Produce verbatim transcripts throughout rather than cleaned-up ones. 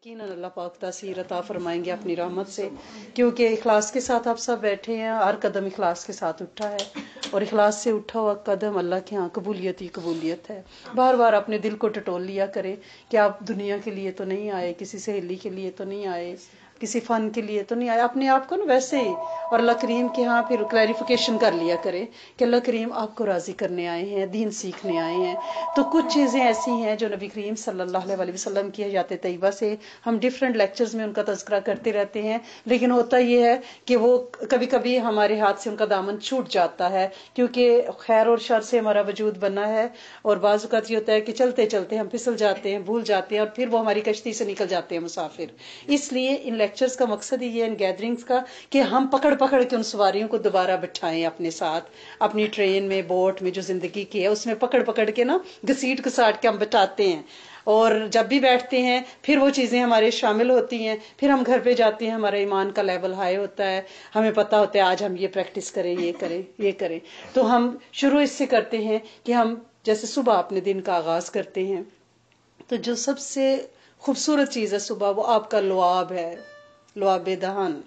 यकीनन अल्लाह पाक तासीर अता फरमाएंगे अपनी रहमत से, क्योंकि इखलास के साथ आप सब बैठे हैं। हर कदम इखलास के साथ उठा है और इखलास से उठा हुआ कदम अल्लाह के यहाँ कबूलियत ही कबूलियत है। बार बार अपने दिल को टटोल लिया करें कि आप दुनिया के लिए तो नहीं आए, किसी सहेली के लिए तो नहीं आए, किसी फन के लिए तो नहीं आए, अपने आप को ना वैसे ही। और अल्लाह करीम के यहाँ फिर क्लैरिफिकेशन कर लिया करें कि अल्लाह करीम आपको राजी करने आए हैं, दीन सीखने आए हैं। तो कुछ चीज़ें ऐसी हैं जो नबी करीम सल्लल्लाहु अलैहि वसल्लम की हयात तैयबा से हम डिफरेंट लेक्चर्स में उनका तज़किरा करते रहते हैं, लेकिन होता ये है कि वो कभी कभी हमारे हाथ से उनका दामन छूट जाता है, क्योंकि खैर और शर से हमारा वजूद बना है। और बाज़ औक़ात ये होता है कि चलते चलते हम फिसल जाते हैं, भूल जाते हैं और फिर वो हमारी कश्ती से निकल जाते हैं मुसाफिर। इसलिए इन लेक्चर्स का मकसद ही है, इन गैदरिंग्स का, कि हम पकड़ पकड़ के उन सवारियों को दोबारा बिठाएं अपने साथ, अपनी ट्रेन में, बोट में जो जिंदगी की है उसमें पकड़ पकड़ के ना घसीट घसाट के हम बिठाते हैं। और जब भी बैठते हैं फिर वो चीज़ें हमारे शामिल होती हैं, फिर हम घर पे जाते हैं, हमारा ईमान का लेवल हाई होता है, हमें पता होता है आज हम ये प्रैक्टिस करें, ये करें, ये करें। तो हम शुरू इससे करते हैं कि हम जैसे सुबह अपने दिन का आगाज़ करते हैं, तो जो सबसे खूबसूरत चीज़ है सुबह वो आपका लुआब है, लुआब दहन।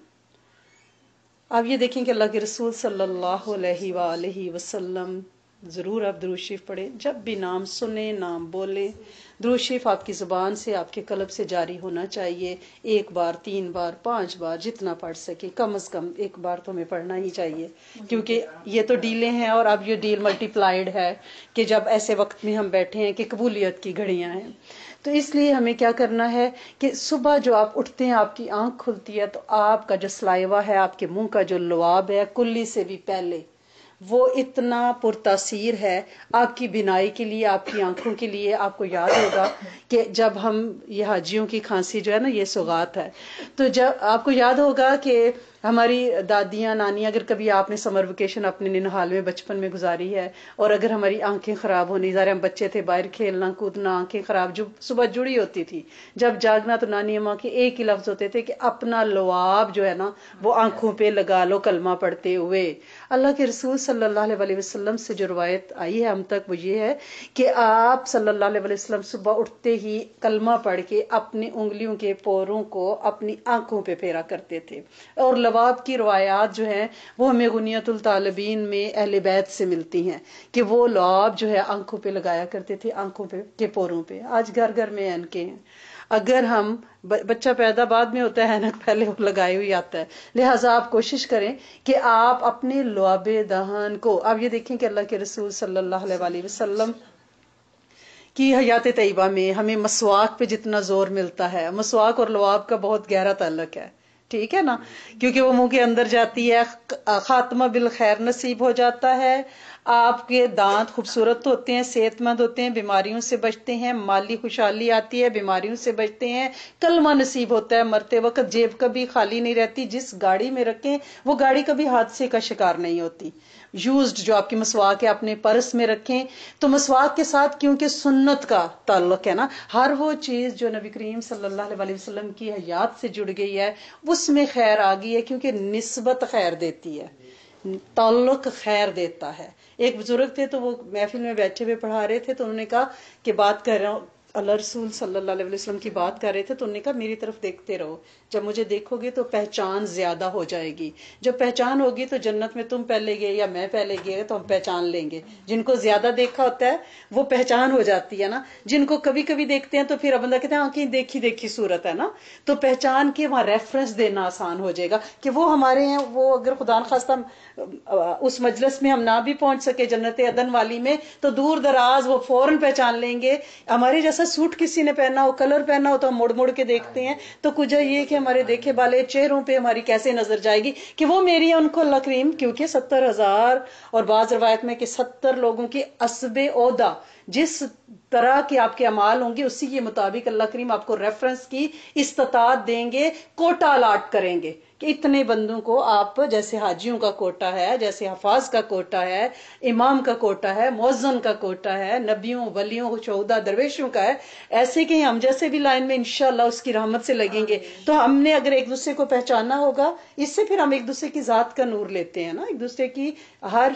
आप ये देखें कि अल्लाह के रसूल सल्लल्लाहु अलैहि वसल्लम ज़रूर आप दुरूद शरीफ पढ़ें, जब भी नाम सुने, नाम बोले, दुरूद शरीफ आपकी ज़ुबान से, आपके कल्ब से जारी होना चाहिए। एक बार, तीन बार, पांच बार, जितना पढ़ सके, कम से कम एक बार तो हमें पढ़ना ही चाहिए, क्योंकि ये तो डीलें हैं और अब ये डील मल्टीप्लाइड है कि जब ऐसे वक्त में हम बैठे हैं कि कबूलियत की घड़ियां हैं। तो इसलिए हमें क्या करना है कि सुबह जो आप उठते हैं, आपकी आंख खुलती है, तो आपका जो सलाइवा है, आपके मुंह का जो लुआब है, कुल्ली से भी पहले वो इतना पुरतासीर है आपकी बिनाई के लिए, आपकी आंखों के लिए। आपको याद होगा कि जब हम ये हाजियों की खांसी जो है ना, ये सौगात है, तो जब आपको याद होगा कि हमारी दादियाँ, नानियाँ, अगर कभी आपने समर वेकेशन अपने निनहाल में बचपन में गुजारी है, और अगर हमारी आंखें खराब होनी, ज़ाहिर हम बच्चे थे, बाहर खेलना कूदना, आंखें खराब, जो सुबह जुड़ी होती थी, जब जागना तो नानी अम्मा के एक ही लफ्ज होते थे कि अपना लुआब जो है ना वो आंखों पे लगा लो कलमा पढ़ते हुए। अल्लाह के रसूल सल्लल्लाहु अलैहि वसल्लम से जो रवायत आई है हम तक, वो ये है कि आप सल्लल्लाहु अलैहि वसल्लम सुबह उठते ही कलमा पढ़ के अपनी उंगलियों के पोरों को अपनी आंखों पे फेरा करते थे। और लवाब की रवायात जो है वो हमें गुनियतुल तालिबीन में अहले बैत से मिलती हैं कि वो लवाब जो है आंखों पे लगाया करते थे, आंखों पे के पोरों पे। आज घर घर में ऐनके हैं, अगर हम बच्चा पैदा बाद में होता है, ऐनक पहले वो लगाई हुई आता है। लिहाजा आप कोशिश करें कि आप अपने लुआबे दहन को, आप ये देखें कि अल्लाह के रसूल सल्लल्लाहु अलैहि वसल्लम की हयात तैयबा में हमें मसवाक पे जितना जोर मिलता है, मसवाक और लुआब का बहुत गहरा ताल्लुक है, ठीक है ना, क्योंकि वो मुंह के अंदर जाती है, खात्मा बिल खैर नसीब हो जाता है, आपके दांत खूबसूरत होते हैं, सेहतमंद होते हैं, बीमारियों से बचते हैं, माली खुशहाली आती है, बीमारियों से बचते हैं, कलमा नसीब होता है, मरते वक्त जेब कभी खाली नहीं रहती, जिस गाड़ी में रखें वो गाड़ी कभी हादसे का शिकार नहीं होती। यूज्ड जो आपकी मसवाक है अपने पर्स में रखें, तो मसवाक के साथ क्योंकि सुन्नत का ताल्लुक है ना, हर वो चीज जो नबी करीम सल्लल्लाहु अलैहि वसल्लम की हयात से जुड़ गई है उसमें खैर आ गई है, क्योंकि निस्बत खैर देती है, ताल्लुक खैर देता है। एक बुजुर्ग थे तो वो महफिल में बैठे हुए पढ़ा रहे थे, तो उन्होंने कहा कि बात कर रहा हूँ, अल्लाह रसूल सल्लल्लाहु अलैहि वसल्लम की बात कर रहे थे, तो उन्होंने कहा मेरी तरफ देखते रहो, जब मुझे देखोगे तो पहचान ज्यादा हो जाएगी, जब पहचान होगी तो जन्नत में तुम पहले गए या मैं पहले गए तो हम पहचान लेंगे। जिनको ज्यादा देखा होता है वो पहचान हो जाती है ना, जिनको कभी कभी देखते हैं तो फिर बंदा कहते हैं आंखें देखी देखी सूरत है ना, तो पहचान के वहां रेफरेंस देना आसान हो जाएगा कि वो हमारे हैं। वो अगर खुदा न खास्ता उस मजलिस में हम ना भी पहुंच सके जन्नत अदन वाली में, तो दूर दराज वो फौरन पहचान लेंगे। हमारे जैसा सूट किसी ने पहना हो, कलर पहना हो, तो हम मुड़ मुड़ के देखते हैं, तो कुछ ये कि हमारे देखे वाले चेहरों पे हमारी कैसे नजर जाएगी कि वो मेरी है, उनको अल्लाह करीम, क्योंकि सत्तर हजार और बाज रवायत में कि सत्तर लोगों की असबे ओदा जिस तरह के आपके अमाल होंगे उसी के मुताबिक अल्लाह करीम आपको रेफरेंस की इस्तात देंगे, कोटा अलाट करेंगे کہ اتنے بندوں کو آپ جیسے حاجیوں کا کوٹا ہے، جیسے حفاظ کا کوٹا ہے، امام کا کوٹا ہے، مؤذن کا کوٹا ہے، نبیوں ولیوں شہدا درویشوں کا ہے، ایسے کہ ہم جیسے بھی لائن میں انشاءاللہ اس کی رحمت سے لگیں گے. تو ہم نے اگر ایک دوسرے کو پہچانا ہوگا، اس سے پھر ہم ایک دوسرے کی ذات کا نور لیتے ہیں نا، ایک دوسرے کی ہر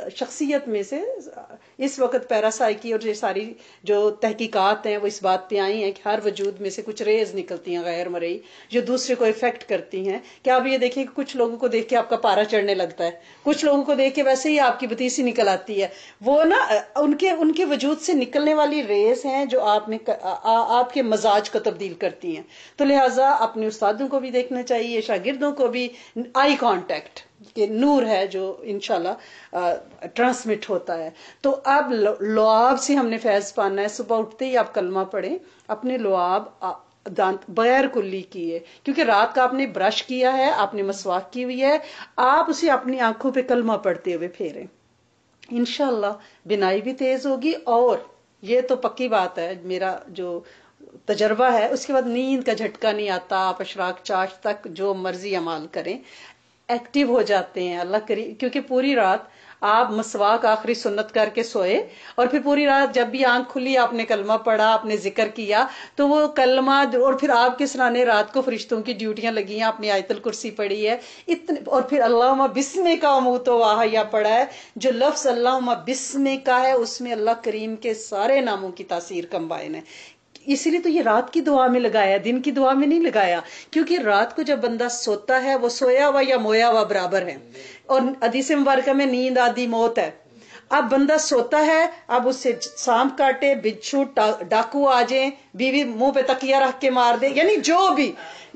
شخصیت میں سے. اس وقت پیراسائیکی اور یہ ساری جو تحقیقات ہیں وہ اس بات پہ آئی ہیں کہ ہر وجود میں سے کچھ ریز نکلتی ہیں غیر مرئی جو دوسرے کو افیکٹ کرتی ہیں. کہ آپ یہ دیکھیں کہ کچھ لوگوں کو دیکھ کے آپ کا پارا چڑھنے لگتا ہے، کچھ لوگوں کو دیکھ کے ویسے ہی آپ کی بتیسی نکل آتی ہے. وہ نا ان کے ان کے وجود سے نکلنے والی ریز ہیں جو آپ میں آپ کے مزاج کو تبدیل کرتی ہیں. تو لہٰذا اپنے استادوں کو بھی دیکھنا چاہیے، شاگردوں کو بھی. آئی کانٹیکٹ کہ نور ہے جو انشاءاللہ ٹرانسمٹ ہوتا ہے. تو اب لعاب سے ہم نے فیض پانا ہے. صبح اٹھتے ہی آپ کلمہ پڑھیں، اپنے لعاب دانت بغیر کلی کیے، کیونکہ رات کا آپ نے برش کیا ہے، آپ نے مسواک کی ہوئی ہے، آپ اسے اپنی آنکھوں پہ کلمہ پڑھتے ہوئے پھیریں. انشاءاللہ بینائی بھی تیز ہوگی. اور یہ تو پکی بات ہے، میرا جو تجربہ ہے، اس کے بعد نیند کا جھٹکا نہیں آتا. آپ اشراق چاش تک جو مرضی عمال کریں، ایکٹیو ہو جاتے ہیں. اللہ کرے، کیونکہ پوری رات آپ مسواک آخری سنت کر کے سوئے، اور پھر پوری رات جب بھی آنکھ کھلی آپ نے کلمہ پڑھا، آپ نے ذکر کیا، تو وہ کلمہ اور پھر آپ کے سرانے رات کو فرشتوں کی ڈیوٹیاں لگی ہیں، آپ نے آیت الکرسی پڑھی ہے اتنے، اور پھر اللہم بسم کا اموت و احیا پڑھا ہے. جو لفظ اللہم بسم کا ہے اس میں اللہ کریم کے سارے ناموں کی تاثیر کمبائن ہے. اسی لیے تو یہ رات کی دعا میں لگایا، دن کی دعا میں نہیں لگایا، کیونکہ رات کو جب بندہ سوتا ہے وہ سویا ہوا یا مویا ہوا برابر ہے. اور حدیث مبارکہ میں نیند آدھی موت ہے. اب بندہ سوتا ہے، اب اس سے سانپ کاٹے، بچھو ڈاکو آ جائیں، بیوی منہ پہ تکیہ رکھ کے مار دے، یعنی جو بھی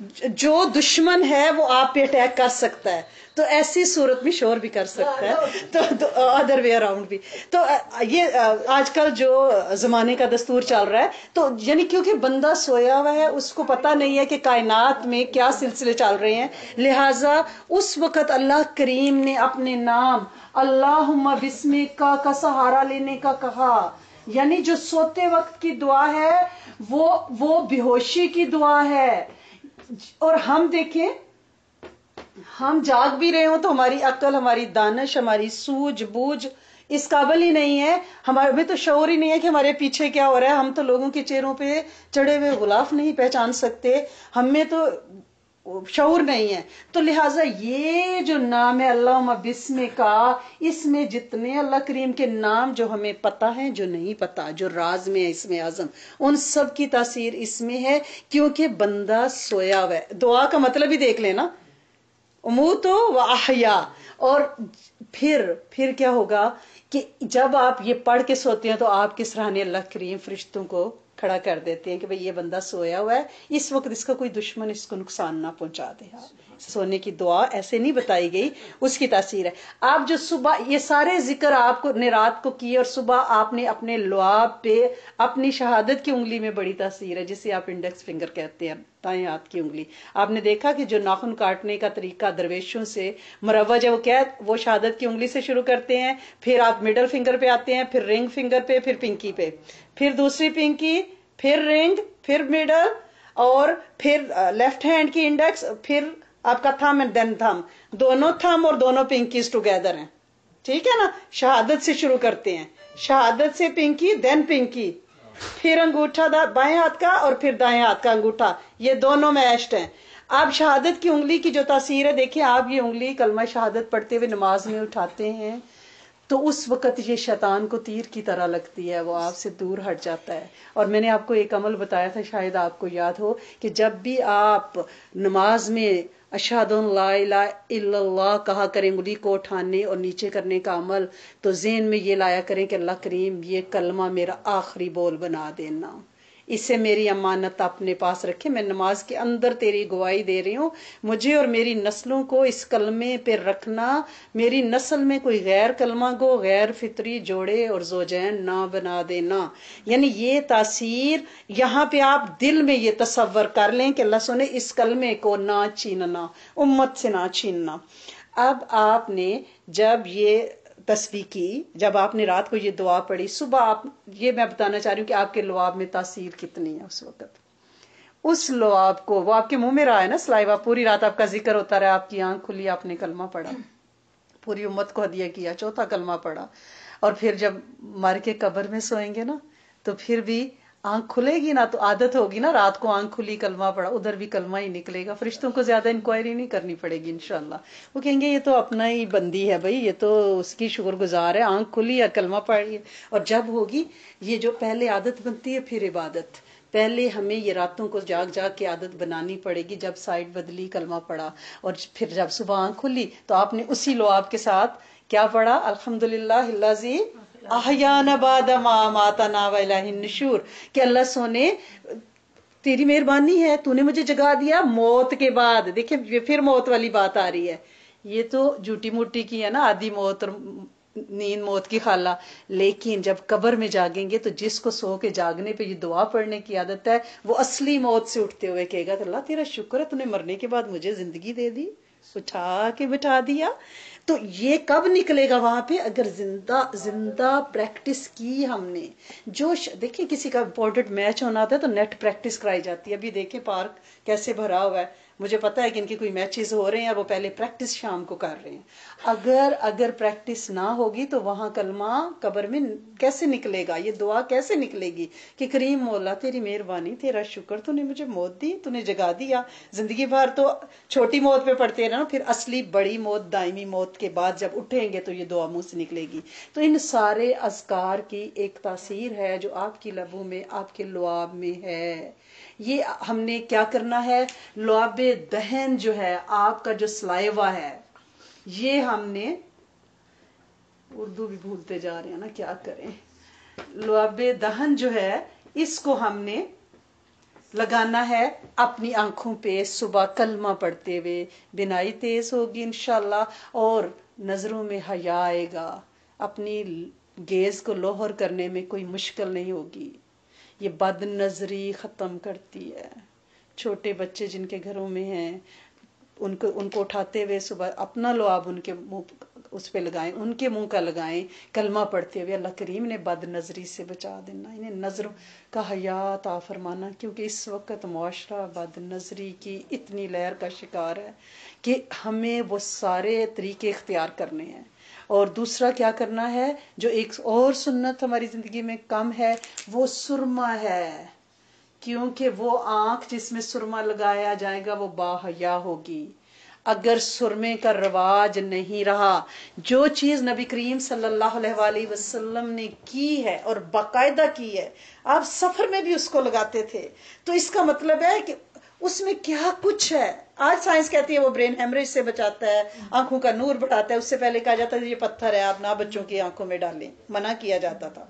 جو دشمن ہے وہ آپ پہ اٹیک کر سکتا ہے. تو ایسی صورت میں شور بھی کر سکتا ہے، تو ادر وے اراؤنڈ بھی. تو یہ آج کل جو زمانے کا دستور چل رہا ہے، تو یعنی کیونکہ بندہ سویا ہوا ہے، اس کو پتہ نہیں ہے کہ کائنات میں کیا سلسلے چل رہے ہیں، لہٰذا اس وقت اللہ کریم نے اپنے نام اللہم بسمکا کا سہارا لینے کا کہا. یعنی جو سوتے وقت کی دعا ہے وہ وہ بے ہوشی کی دعا ہے. اور ہم دیکھیں، ہم جاگ بھی رہے ہوں تو ہماری عقل، ہماری دانش، ہماری سوجھ بوجھ اس قابل ہی نہیں ہے، ہمارے میں تو شعور ہی نہیں ہے کہ ہمارے پیچھے کیا ہو رہا ہے. ہم تو لوگوں کے چہروں پہ چڑھے ہوئے غلاف نہیں پہچان سکتے، ہم میں تو شعور نہیں ہے. تو لہٰذا یہ جو نام ہے اللہم بسم کا، اس میں جتنے اللہ کریم کے نام جو ہمیں پتہ ہیں، جو نہیں پتہ، جو راز میں ہے اس میں اعظم، ان سب کی تاثیر اس میں ہے، کیونکہ بندہ سویا ہوا ہے. دعا کا مطلب ہی دیکھ لینا، اموت و احیا. اور پھر پھر کیا ہوگا کہ جب آپ یہ پڑھ کے سوتے ہیں تو آپ کے سرانے اللہ کریم فرشتوں کو کھڑا کر دیتے ہیں کہ بھئی یہ بندہ سویا ہوا ہے، اس وقت اس کا کوئی دشمن اس کو نقصان نہ پہنچا دے. سونے کی دعا ایسے نہیں بتائی گئی، اس کی تاثیر ہے. آپ جو صبح یہ سارے ذکر آپ کو نے رات کو کیے، اور صبح آپ نے اپنے لعاب پہ اپنی شہادت کی انگلی میں بڑی تاثیر ہے، جسے آپ انڈیکس فنگر کہتے ہیں، دائیں ہاتھ کی انگلی. آپ نے دیکھا کہ جو ناخن کاٹنے کا طریقہ درویشوں سے مروج ہے، وہ کیا ہے، وہ شہادت کی انگلی سے شروع کرتے ہیں، پھر آپ مڈل فنگر پہ آتے ہیں، پھر رنگ فنگر پہ، پھر پنکی پہ، پھر دوسری پنکی، پھر رنگ، پھر مڈل، اور پھر لیفٹ ہینڈ کی انڈیکس، پھر آپ کا تھم اینڈ دین تھم. دونوں تھم اور دونوں پنکیز ٹوگیدر ہیں، ٹھیک ہے نا. شہادت سے شروع کرتے ہیں، شہادت سے پنکی، دین پنکی، پھر انگوٹھا بائیں ہاتھ کا، اور پھر دائیں ہاتھ کا انگوٹھا، یہ دونوں میشڈ ہیں. آپ شہادت کی انگلی کی جو تاثیر ہے، دیکھیں آپ یہ انگلی کلمہ شہادت پڑھتے ہوئے نماز میں اٹھاتے ہیں تو اس وقت یہ شیطان کو تیر کی طرح لگتی ہے، وہ آپ سے دور ہٹ جاتا ہے. اور میں نے آپ کو ایک عمل بتایا تھا، شاید آپ کو یاد ہو، کہ جب بھی آپ نماز میں اشہد ان لا الہ الا اللہ کہا کریں، انگلی کو اٹھانے اور نیچے کرنے کا عمل، تو ذہن میں یہ لایا کریں کہ اللہ کریم یہ کلمہ میرا آخری بول بنا دینا، اس سے میری امانت اپنے پاس رکھے، میں نماز کے اندر تیری گواہی دے رہی ہوں، مجھے اور میری نسلوں کو اس کلمے پہ رکھنا، میری نسل میں کوئی غیر کلمہ گو، غیر فطری جوڑے اور زوجین نہ بنا دینا. یعنی یہ تاثیر یہاں پہ آپ دل میں یہ تصور کر لیں کہ اللہ سنے اس کلمے کو نہ چھیننا، امت سے نہ چھیننا. اب آپ نے جب یہ تسبیح کی، جب آپ نے رات کو یہ دعا پڑھی، صبح آپ، یہ میں بتانا چاہ رہی ہوں کہ آپ کے لعاب میں تاثیر کتنی ہے اس وقت. اس लुआब को, वो आपके मुंह में रहा है ना सलाइवा, पूरी रात आपका जिक्र होता रहा, आपकी आंख खुली, आपने कलमा पढ़ा, पूरी उम्मत को हदिया किया, चौथा कलमा पढ़ा, और फिर जब मर के कब्र में सोएंगे ना तो फिर भी आंख खुलेगी ना, तो आदत होगी ना, रात को आंख खुली कलमा पड़ा, उधर भी कलमा ही निकलेगा, फरिश्तों को ज्यादा इंक्वायरी नहीं करनी पड़ेगी इंशाल्लाह। वो कहेंगे ये तो अपना ही बंदी है भाई, ये तो उसकी शुक्रगुजार है, आंख खुली या कलमा पड़ी। और जब होगी ये जो पहले आदत बनती है फिर इबादत, पहले हमें ये रातों को जाग जाग के आदत बनानी पड़ेगी, जब साइड बदली कलमा पड़ा, और फिर जब सुबह आंख खुली तो आपने उसी लुआब के साथ क्या पढ़ा, अल्हम्दुलिल्लाहिल्लज़ी अहयाना बादा मा मातना व इलैहिन नुशूर, कि अल्लाह सोने तेरी मेहरबानी है, तूने मुझे जगा दिया मौत के बाद। देखिए फिर मौत वाली बात आ रही है, ये तो झूठी मूठी की है ना, आधी मौत और नींद मौत की खाला, लेकिन जब कब्र में जागेंगे तो जिसको सो के जागने पे ये दुआ पढ़ने की आदत है, वो असली मौत से उठते हुए कहेगा अल्लाह तेरा शुक्र है तूने मरने के बाद मुझे जिंदगी दे दी, उठा के बिठा दिया। तो ये कब निकलेगा वहां पे, अगर जिंदा जिंदा प्रैक्टिस की हमने। जो देखिए किसी का इम्पोर्टेंट मैच होना होता है तो नेट प्रैक्टिस कराई जाती है, अभी देखे पार्क कैसे भरा हुआ है, मुझे पता है कि इनकी कोई मैचेस हो रहे हैं, वो पहले प्रैक्टिस शाम को कर रहे हैं। अगर अगर प्रैक्टिस ना होगी तो वहां कलमा कब्र में कैसे निकलेगा, ये दुआ कैसे निकलेगी कि करीम मौला तेरी मेहरबानी, तेरा शुक्र, तूने मुझे मौत दी, तूने जगा दिया। जिंदगी भर तो छोटी मौत पे पड़ते रहे ना, फिर असली बड़ी मौत, दायमी मौत के बाद जब उठेंगे तो ये दुआ मुंह से निकलेगी। तो इन सारे अज़कार की एक तासीर है जो आपकी लबों में, आपके लुआब में है। ये हमने क्या करना है, लुआबे दहन जो है, आपका जो सलाइवा है, ये हमने, उर्दू भी भूलते जा रहे हैं ना, क्या करें, लुआबे दहन जो है इसको हमने लगाना है अपनी आंखों पे, सुबह कलमा पढ़ते हुए बिनाई तेज होगी इंशाल्लाह, और नजरों में हया आएगा, अपनी गेज को लोहर करने में कोई मुश्किल नहीं होगी। ये बद नजरी खत्म करती है। छोटे बच्चे जिनके घरों में हैं उनको उनको उठाते हुए सुबह अपना लुआब उनके मुंह उस पे लगाएं, उनके मुंह का लगाएं, कलमा पढ़ते हुए अल्लाह करीम ने बद नजरी से बचा देना, इन्हें नजरों का हया अता फरमाना, क्योंकि इस वक्त मुआशरा बद नजरी की इतनी लहर का शिकार है कि हमें वो सारे तरीके इख्तियार करने हैं। और दूसरा क्या करना है, जो एक और सुन्नत हमारी जिंदगी में कम है, वो सुरमा है, क्योंकि वो आंख जिसमें सुरमा लगाया जाएगा वो बाहया होगी। अगर सुरमे का रवाज नहीं रहा, जो चीज नबी करीम सल्लल्लाहु अलैहि वसल्लम ने की है और बाकायदा की है, आप सफर में भी उसको लगाते थे, तो इसका मतलब है कि उसमें क्या कुछ है। आज साइंस कहती है वो ब्रेन हेमरेज से बचाता है, आंखों का नूर बढ़ाता है। उससे पहले कहा जाता था ये पत्थर है, आप ना बच्चों की आंखों में डालें, मना किया जाता था।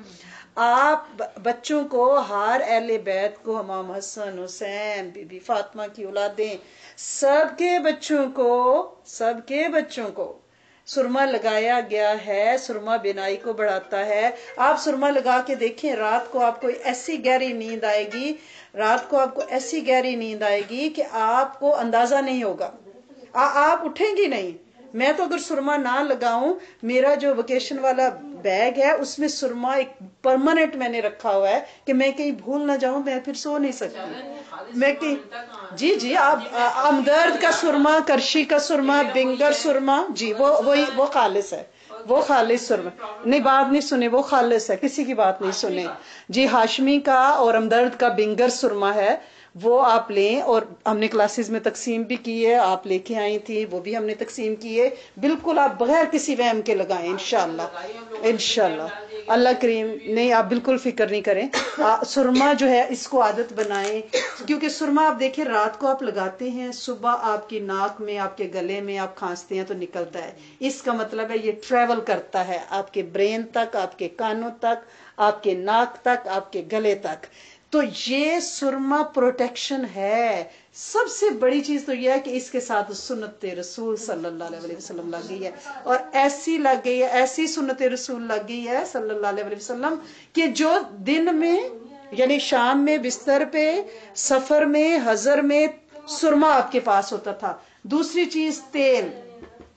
आप बच्चों को, हर अहले बैत को, इमाम हसन, हुसैन, बीबी फातिमा की औलादें, सबके बच्चों को सबके बच्चों को सुरमा लगाया गया है। सुरमा बिनाई को बढ़ाता है। आप सुरमा लगा के देखें, रात को आपको ऐसी गहरी नींद आएगी, रात को आपको ऐसी गहरी नींद आएगी कि आपको अंदाजा नहीं होगा, आ, आप उठेंगी नहीं। मैं तो अगर सुरमा ना लगाऊं, मेरा जो वेकेशन वाला बैग है उसमें सुरमा एक परमानेंट मैंने रखा हुआ है कि मैं कहीं भूल ना जाऊं, मैं फिर सो नहीं सकती। मैं कहीं जी जी आप हमदर्द का सुरमा, करशी का सुरमा, बिंगर सुरमा, जी वो वही वो खालिस है, वो खालिस सुरमा नहीं, बात नहीं सुने, वो खालिस है, किसी की बात नहीं सुने जी। हाशमी का और हमदर्द का बिंगर सुरमा है, वो आप लें। और हमने क्लासेस में तकसीम भी की है, आप लेके आई थी, वो भी हमने तकसीम की है। बिल्कुल आप बगैर किसी वहम के लगाएं इंशाल्लाह, इंशाल्लाह अल्लाह करीम। नहीं आप बिल्कुल फिक्र नहीं करें, आ, सुरमा जो है इसको आदत बनाएं, क्योंकि सुरमा आप देखें रात को आप लगाते हैं, सुबह आपकी नाक में, आपके गले में आप खांसते हैं तो निकलता है। इसका मतलब है ये ट्रेवल करता है आपके ब्रेन तक, आपके कानों तक, आपके नाक तक, आपके गले तक। तो ये सुरमा प्रोटेक्शन है। सबसे बड़ी चीज तो यह है कि इसके साथ सुन्नत रसूल सल्लल्लाहु अलैहि वसल्लम लग गई है, और ऐसी लग गई है, ऐसी सुन्नत रसूल लग गई है सल्लल्लाहु अलैहि वसल्लम कि जो दिन में यानी शाम में बिस्तर पे, सफर में, हजर में सुरमा आपके पास होता था। दूसरी चीज तेल,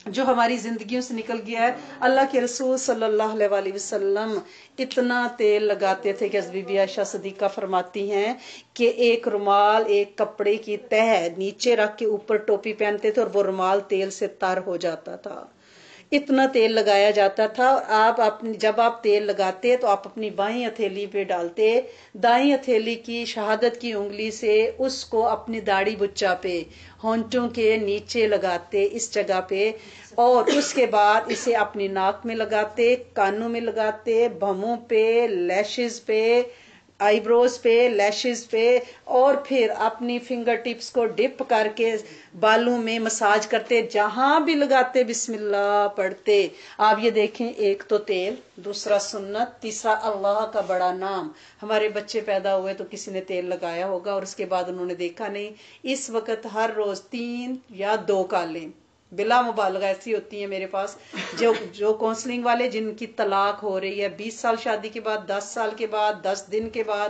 جو ہماری زندگیوں سے نکل گیا ہے. اللہ کے رسول صلی اللہ علیہ وآلہ وسلم اتنا تیل لگاتے تھے کہ بی بی عائشہ صدیقہ فرماتی ہیں کہ ایک رومال ایک کپڑے کی تہ نیچے رکھ کے اوپر ٹوپی پہنتے تھے اور وہ رومال تیل سے تر ہو جاتا تھا. اتنا تیل لگایا جاتا تھا. اور آپ اپنی جب آپ تیل لگاتے تو آپ اپنی بائیں ہتھیلی پہ ڈالتے, دائیں ہتھیلی کی شہادت کی انگلی سے اس کو اپنی داڑھی بچہ پہ ہونٹوں کے نیچے لگاتے اس جگہ پہ, اور اس کے بعد اسے اپنی ناک میں لگاتے, کانوں میں لگاتے, بھموں پہ, لیشز پہ, آئی بروز پہ, لیشز پہ, اور پھر اپنی فنگر ٹپس کو ڈپ کر کے بالوں میں مساج کرتے, جہاں بھی لگاتے بسم اللہ پڑھتے. آپ یہ دیکھیں, ایک تو تیل, دوسرا سنت, تیسرا اللہ کا بڑا نام. ہمارے بچے پیدا ہوئے تو کسی نے تیل لگایا ہوگا اور اس کے بعد انہوں نے دیکھا نہیں. اس وقت ہر روز تین یا دو کالیں بلا مبالغہ ایسی ہوتی ہیں میرے پاس, جو جو کونسلنگ والے جن کی طلاق ہو رہی ہے بیس سال شادی کے بعد, دس سال کے بعد, دس دن کے بعد.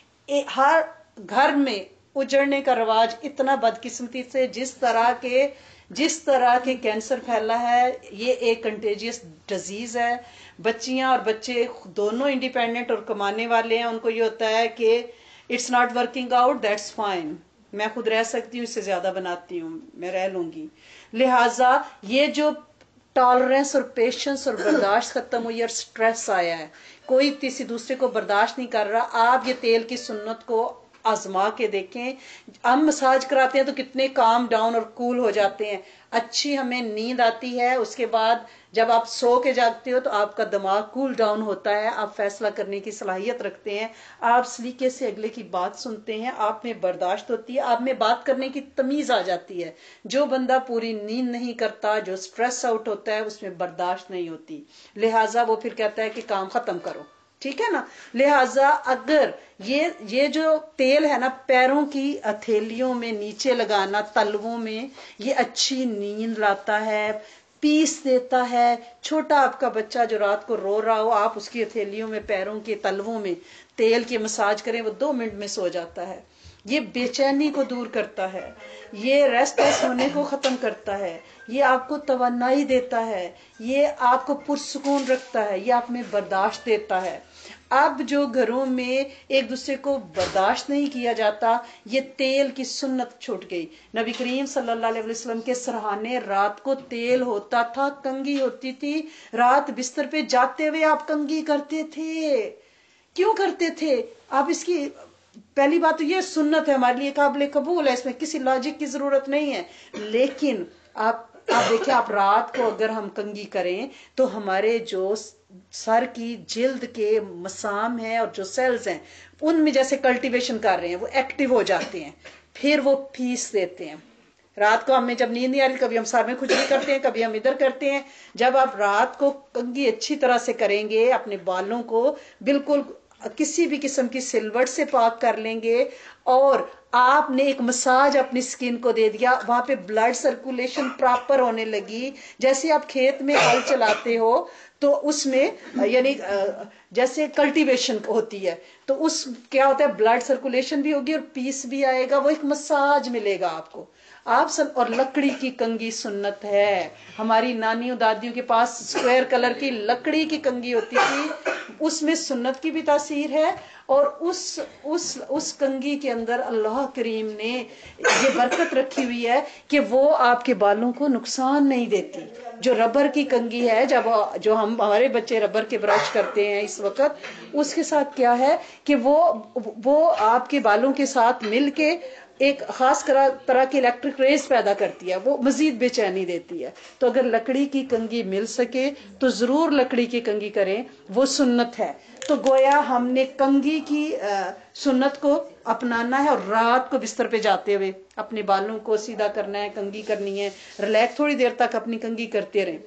ہر گھر میں اجڑنے کا رواج اتنا بدقسمتی سے, جس طرح کے جس طرح کے کینسر پھیلا ہے, یہ ایک کنٹیجیس ڈیزیز ہے. بچیاں اور بچے دونوں انڈیپینڈنٹ اور کمانے والے ہیں, ان کو یہ ہوتا ہے کہ it's not working out, that's fine, میں خود رہ سکتی ہوں, اس سے زیادہ بناتی ہوں, میں رہ لوں گی. لہٰذا یہ جو ٹالرنس اور پیشنس اور برداشت ختم ہوئی اور سٹریس آیا ہے, کوئی کسی دوسرے کو برداشت نہیں کر رہا. آپ یہ تیل کی سنت کو آزما کے دیکھیں. ہم مساج کراتے ہیں تو کتنے کام ڈاؤن اور کول ہو جاتے ہیں, اچھی ہمیں نیند آتی ہے. اس کے بعد جب آپ سو کے جاگتے ہو تو آپ کا دماغ کول ڈاؤن ہوتا ہے, آپ فیصلہ کرنے کی صلاحیت رکھتے ہیں, آپ سلیقے سے اگلے کی بات سنتے ہیں, آپ میں برداشت ہوتی ہے, آپ میں بات کرنے کی تمیز آ جاتی ہے. جو بندہ پوری نیند نہیں کرتا, جو سٹریس آؤٹ ہوتا ہے, اس میں برداشت نہیں ہوتی. لہٰذا وہ پھر کہتا ہے کہ کام ختم کرو, ٹھیک ہے نا. لہٰذا اگر یہ یہ جو تیل ہے نا, پیروں کی ہتھیلیوں میں نیچے لگانا, تلووں میں, یہ اچھی نیند لاتا ہے, پیس دیتا ہے. چھوٹا آپ کا بچہ جو رات کو رو رہا ہو, آپ اس کی ہتھیلیوں میں, پیروں کے تلووں میں تیل کی مساج کریں, وہ دو منٹ میں سو جاتا ہے. یہ بے چینی کو دور کرتا ہے, یہ ریسٹلیس ہونے کو ختم کرتا ہے, یہ آپ کو توانائی دیتا ہے, یہ آپ کو پرسکون رکھتا ہے, یہ آپ میں برداشت دیتا ہے. اب جو گھروں میں ایک دوسرے کو برداشت نہیں کیا جاتا, یہ تیل کی سنت چھوٹ گئی. نبی کریم صلی اللہ علیہ وسلم کے سرہانے رات کو تیل ہوتا تھا, کنگھی ہوتی تھی, رات بستر پہ جاتے ہوئے آپ کنگھی کرتے تھے. کیوں کرتے تھے آپ؟ اس کی پہلی بات تو یہ سنت ہے, ہمارے لیے قابل قبول ہے, اس میں کسی لاجک کی ضرورت نہیں ہے. لیکن آپ آپ دیکھیں, آپ رات کو اگر ہم کنگھی کریں تو ہمارے جو سر کی جلد کے مسام ہیں اور جو سیلز ہیں, ان میں جیسے کلٹیویشن کر رہے ہیں, وہ ایکٹیو ہو جاتے ہیں, پھر وہ پیس دیتے ہیں. رات کو ہمیں جب نیند نہیں آ رہی, کبھی ہم سر میں کھجلی کرتے ہیں, کبھی ہم ادھر کرتے ہیں. جب آپ رات کو کنگھی اچھی طرح سے کریں گے, اپنے بالوں کو بالکل کسی بھی قسم کی سلوٹ سے پاک کر لیں گے, اور آپ نے ایک مساج اپنی سکن کو دے دیا, وہاں پہ بلڈ سرکولیشن پراپر ہونے لگی. جیسے آپ کھیت میں ہل چلاتے ہو تو اس میں یعنی جیسے کلٹیویشن ہوتی ہے, تو اس کیا ہوتا ہے, بلڈ سرکولیشن بھی ہوگی اور پیس بھی آئے گا, وہ ایک مساج ملے گا آپ کو. آپ سب, اور لکڑی کی کنگھی سنت ہے. ہماری نانیوں دادیوں کے پاس سکوائر کلر کی لکڑی کی کنگھی ہوتی تھی, اس میں سنت کی بھی تاثیر ہے, اور اس اس اس کنگھی کے اندر اللہ کریم نے یہ برکت رکھی ہوئی ہے کہ وہ آپ کے بالوں کو نقصان نہیں دیتی. جو ربر کی کنگھی ہے, جب جو ہم ہمارے بچے ربر کے برش کرتے ہیں اس وقت, اس کے ساتھ کیا ہے کہ وہ وہ آپ کے بالوں کے ساتھ مل کے ایک خاص طرح کی الیکٹرک ریز پیدا کرتی ہے, وہ مزید بے چینی دیتی ہے. تو اگر لکڑی کی کنگھی مل سکے تو ضرور لکڑی کی کنگھی کریں, وہ سنت ہے. تو گویا ہم نے کنگھی کی سنت کو اپنانا ہے, اور رات کو بستر پہ جاتے ہوئے اپنے بالوں کو سیدھا کرنا ہے, کنگھی کرنی ہے, ریلیکس تھوڑی دیر تک اپنی کنگھی کرتے رہیں.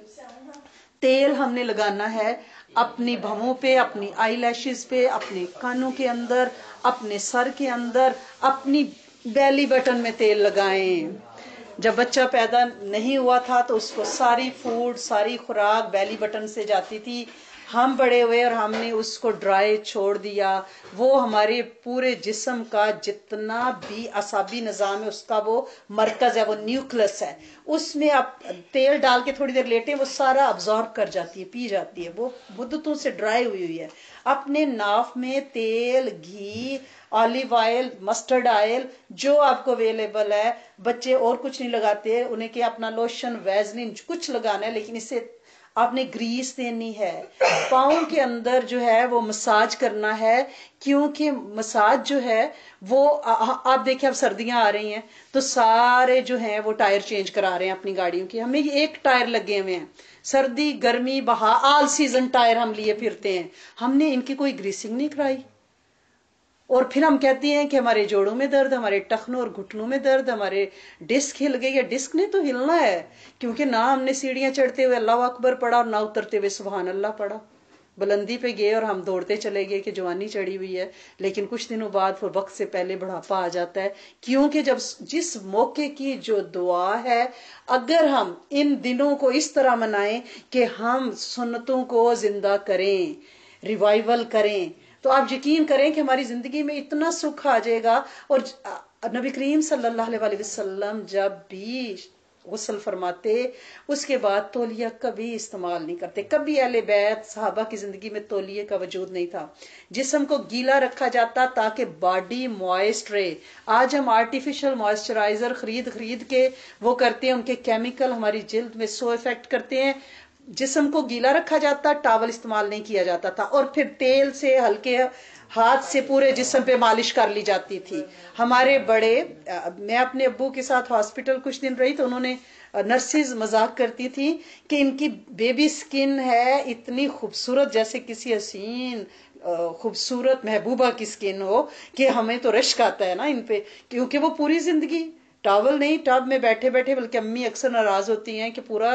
تیل ہم نے لگانا ہے اپنی بھووں پہ, اپنی آئی لیشز پہ, اپنے کانوں کے اندر, اپنے سر کے اندر, اپنی بیلی بٹن میں تیل لگائیں. جب بچہ پیدا نہیں ہوا تھا تو اس کو ساری فوڈ, ساری خوراک بیلی بٹن سے جاتی تھی. ہم بڑے ہوئے اور ہم نے اس کو ڈرائی چھوڑ دیا. وہ ہمارے پورے جسم کا جتنا بھی اعصابی نظام ہے اس کا وہ مرکز ہے, وہ نیوکلس ہے. اس میں آپ تیل ڈال کے تھوڑی دیر لیٹیں, وہ سارا ابزارب کر جاتی ہے, پی جاتی ہے, وہ مدتوں سے ڈرائی ہوئی ہوئی ہے. اپنے ناف میں تیل, گھی, آلیو آئل, مسٹرڈ آئل جو آپ کو اویلیبل ہے. بچے اور کچھ نہیں لگاتے, انہیں کہ اپنا لوشن, ویزلین کچھ لگانا ہے, لیکن اسے آپ نے گریس دینی ہے. پاؤں کے اندر جو ہے وہ مساج کرنا ہے, کیونکہ مساج جو ہے وہ آپ دیکھیں اب سردیاں آ رہی ہیں تو سارے جو ہیں وہ ٹائر چینج کرا رہے ہیں اپنی گاڑیوں کی. ہمیں ایک ٹائر لگے ہوئے ہیں, سردی گرمی بہار آل سیزن ٹائر ہم لیے پھرتے ہیں. ہم نے ان کی کوئی گریسنگ نہیں کرائی, اور پھر ہم کہتے ہیں کہ ہمارے جوڑوں میں درد, ہمارے ٹخنوں اور گھٹنوں میں درد, ہمارے ڈسک ہل گئی ہے. ڈسک نے تو ہلنا ہے, کیونکہ نہ ہم نے سیڑھیاں چڑھتے ہوئے اللہ اکبر پڑھا اور نہ اترتے ہوئے سبحان اللہ پڑھا. بلندی پہ گئے اور ہم دوڑتے چلے گئے کہ جوانی چڑھی ہوئی ہے, لیکن کچھ دنوں بعد وقت سے پہلے بڑھاپا آ جاتا ہے. کیونکہ جب جس موقع کی جو دعا ہے, اگر ہم ان دنوں کو اس طرح منائیں کہ ہم سنتوں کو زندہ کریں, ریوائیول کریں, تو آپ یقین کریں کہ ہماری زندگی میں اتنا سکھ آ جائے گا. اور نبی کریم صلی اللہ علیہ وسلم جب بھی غسل فرماتے اس کے بعد تولیہ کبھی استعمال نہیں کرتے. کبھی اہل بیت صحابہ کی زندگی میں تولیے کا وجود نہیں تھا. جسم کو گیلا رکھا جاتا تاکہ باڈی موائسٹ رہے. آج ہم آرٹیفیشل موئسچرائزر خرید خرید کے وہ کرتے ہیں, ان کے کیمیکل ہماری جلد میں سو افیکٹ کرتے ہیں. جسم کو گیلا رکھا جاتا, ٹاول استعمال نہیں کیا جاتا تھا, اور پھر تیل سے ہلکے ہاتھ سے پورے جسم پہ مالش کر لی جاتی تھی. ہمارے بڑے, میں اپنے ابو کے ساتھ ہاسپٹل کچھ دن رہی تو انہوں نے نرسز مذاق کرتی تھی کہ ان کی بیبی سکن ہے اتنی خوبصورت جیسے کسی حسین خوبصورت محبوبہ کی سکن ہو, کہ ہمیں تو رشک آتا ہے نا ان پہ, کیونکہ وہ پوری زندگی ٹاول نہیں ٹب میں بیٹھے بیٹھے, بلکہ امی اکثر ناراض ہوتی ہیں کہ پورا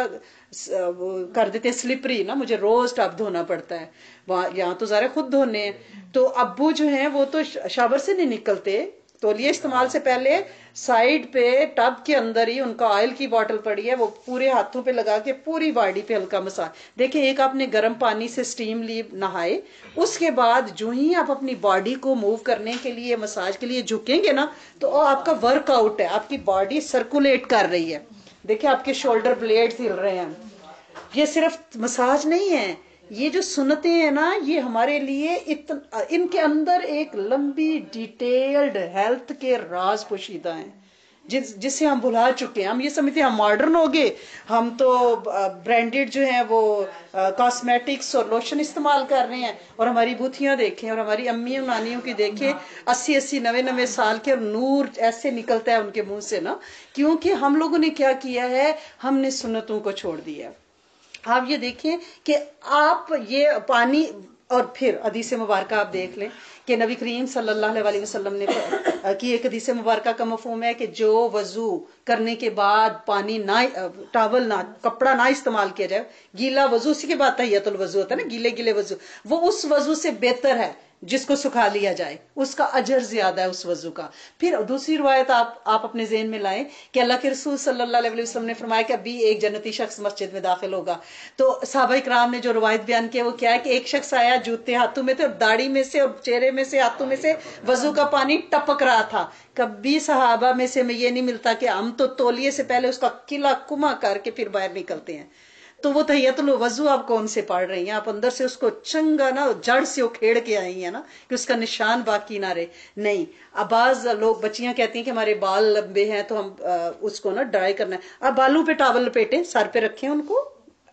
کر دیتے ہیں سلپری نا, مجھے روز ٹب دھونا پڑتا ہے, وہاں یہاں تو ذرا خود دھونے ہیں. تو ابو جو ہیں وہ تو شاور سے نہیں نکلتے, تولیے استعمال سے پہلے سائیڈ پہ ٹب کے اندر ہی ان کا آئل کی بوٹل پڑی ہے, وہ پورے ہاتھوں پہ لگا کے پوری باڈی پہ ہلکا مساج. دیکھیں ایک آپ نے گرم پانی سے سٹیم لی, نہائے, اس کے بعد جو ہی آپ اپنی باڈی کو موو کرنے کے لیے مساج کے لیے جھکیں گے نا تو آپ کا ورک آؤٹ ہے, آپ کی باڈی سرکولیٹ کر رہی ہے. دیکھیں آپ کے شولڈر بلیڈز ہل رہے ہیں. یہ صرف مساج نہیں ہے, یہ جو سنتیں ہیں نا یہ ہمارے لیے اتنا, ان کے اندر ایک لمبی ڈیٹیلڈ ہیلتھ کے راز پوشیدہ ہیں جس جسے ہم بھلا چکے ہیں. ہم یہ سمجھتے ہیں ہم ماڈرن ہو گئے, ہم تو برانڈیڈ جو ہیں وہ کاسمیٹکس اور لوشن استعمال کر رہے ہیں, اور ہماری بوتھیاں دیکھیں اور ہماری امیوں نانیوں کی دیکھیں اسی اسی نوے نوے سال کے, اور نور ایسے نکلتا ہے ان کے منہ سے نا, کیونکہ ہم لوگوں نے کیا کیا ہے, ہم نے سنتوں کو چھوڑ دیا. آپ یہ دیکھیں کہ آپ یہ پانی, اور پھر حدیث مبارکہ آپ دیکھ لیں کہ نبی کریم صلی اللہ علیہ وسلم نے کی ایک حدیث مبارکہ کا مفہوم ہے کہ جو وضو کرنے کے بعد پانی نہ, ٹاول نہ, کپڑا نہ استعمال کیا جائے, گیلا وضو, اسی کے بعد تحیۃ الوضو ہوتا ہے نا, گیلے گیلے وضو, وہ اس وضو سے بہتر ہے جس کو سکھا لیا جائے, اس کا اجر زیادہ ہے اس وضو کا. پھر دوسری روایت آپ آپ اپنے ذہن میں لائیں کہ اللہ کے رسول صلی اللہ علیہ وسلم نے فرمایا کہ ابھی ایک جنتی شخص مسجد میں داخل ہوگا. تو صحابہ کرام نے جو روایت بیان کیا وہ کیا ہے کہ ایک شخص آیا, جوتے ہاتھوں میں تھے اور داڑھی میں سے اور چہرے میں سے ہاتھوں میں سے وضو کا پانی ٹپک رہا تھا. کبھی صحابہ میں سے میں یہ نہیں ملتا کہ ہم تو تولیے سے پہلے اس کا قلع کما کر کے پھر باہر نکلتے ہیں. تو وہ تحیۃ الوضو آپ کون سے پڑھ رہی ہیں, آپ اندر سے اس کو چنگا نا جڑ سے اکھیڑ کے آئی ہیں نا کہ اس کا نشان باقی نہ رہے. نہیں, اب بعض لوگ بچیاں کہتی ہیں کہ ہمارے بال لمبے ہیں تو ہم اس کو نا ڈرائی کرنا ہے, اب بالوں پہ ٹاول لپیٹیں, سر پہ رکھیں ان کو.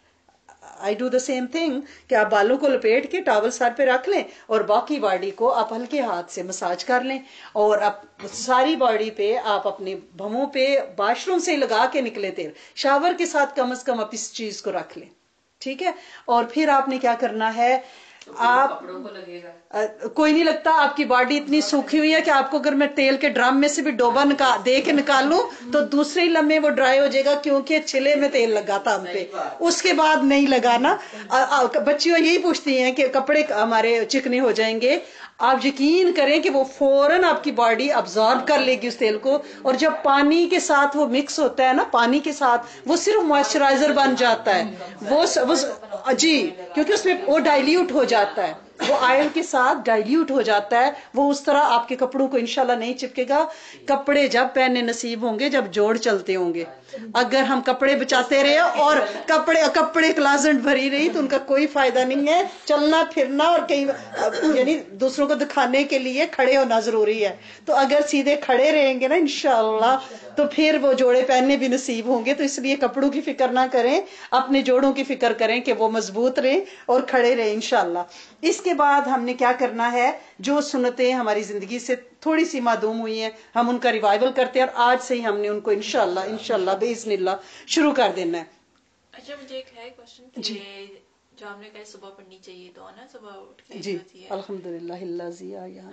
I do the same thing کہ آپ بالوں کو لپیٹ کے ٹاول سر پہ رکھ لیں اور باقی باڈی کو آپ ہلکے ہاتھ سے مساج کر لیں, اور اب ساری باڈی پہ آپ اپنے بھووں پہ واش روم سے لگا کے نکلے تیل, شاور کے ساتھ کم از کم آپ اس چیز کو رکھ لیں, ٹھیک ہے. اور پھر آپ نے کیا کرنا ہے, آپ کوئی نہیں لگتا, آپ کی باڈی اتنی سوکھی ہوئی ہے کہ آپ کو اگر میں تیل کے ڈرم میں سے بھی ڈوبا دے کے نکالوں تو دوسرے ہی لمحے وہ ڈرائی ہو جائے گا, کیونکہ چھلے میں تیل لگا تھا ہم پہ, اس کے بعد نہیں لگانا. بچیاں یہی پوچھتی ہیں کہ کپڑے ہمارے چکنے ہو جائیں گے. آپ یقین کریں کہ وہ فوراً آپ کی باڈی ابزارب کر لے گی اس تیل کو، اور جب پانی کے ساتھ وہ مکس ہوتا ہے نا، پانی کے ساتھ وہ صرف موئسچرائزر بن جاتا ہے، وہ جی کیونکہ اس میں وہ ڈائلیوٹ ہو جاتا ہے، وہ آئل کے ساتھ ڈائلیوٹ ہو جاتا ہے، وہ اس طرح آپ کے کپڑوں کو انشاءاللہ نہیں چپکے گا۔ کپڑے جب پہننے نصیب ہوں گے جب جوڑ چلتے ہوں گے، اگر ہم کپڑے بچاتے رہے اور کپڑے کپڑے کلازٹ بھری رہی تو ان کا کوئی فائدہ نہیں ہے۔ چلنا پھرنا اور کہیں یعنی دوسروں کو دکھانے کے لیے کھڑے ہونا ضروری ہے، تو اگر سیدھے کھڑے رہیں گے نا انشاءاللہ تو پھر وہ جوڑے پہننے بھی نصیب ہوں گے۔ تو اس لیے کپڑوں کی فکر نہ کریں، اپنے جوڑوں کی فکر کریں کہ وہ مضبوط رہیں اور کھڑے رہیں انشاءاللہ۔ اس کے بعد ہم نے کیا کرنا ہے، جو سنتیں ہماری زندگی سے تھوڑی سی معدوم ہوئی ہیں ہم ان کا ریوائول کرتے ہیں، اور آج سے ہی ہم نے ان کو انشاءاللہ انشاءاللہ باذن اللہ شروع کر دینا ہے۔ اچھا مجھے ایک ہے کوشچن کہ جو ہم نے کہا صبح پڑھنی چاہیے دعا نا صبح اٹھ کے جی الحمدللہ الذی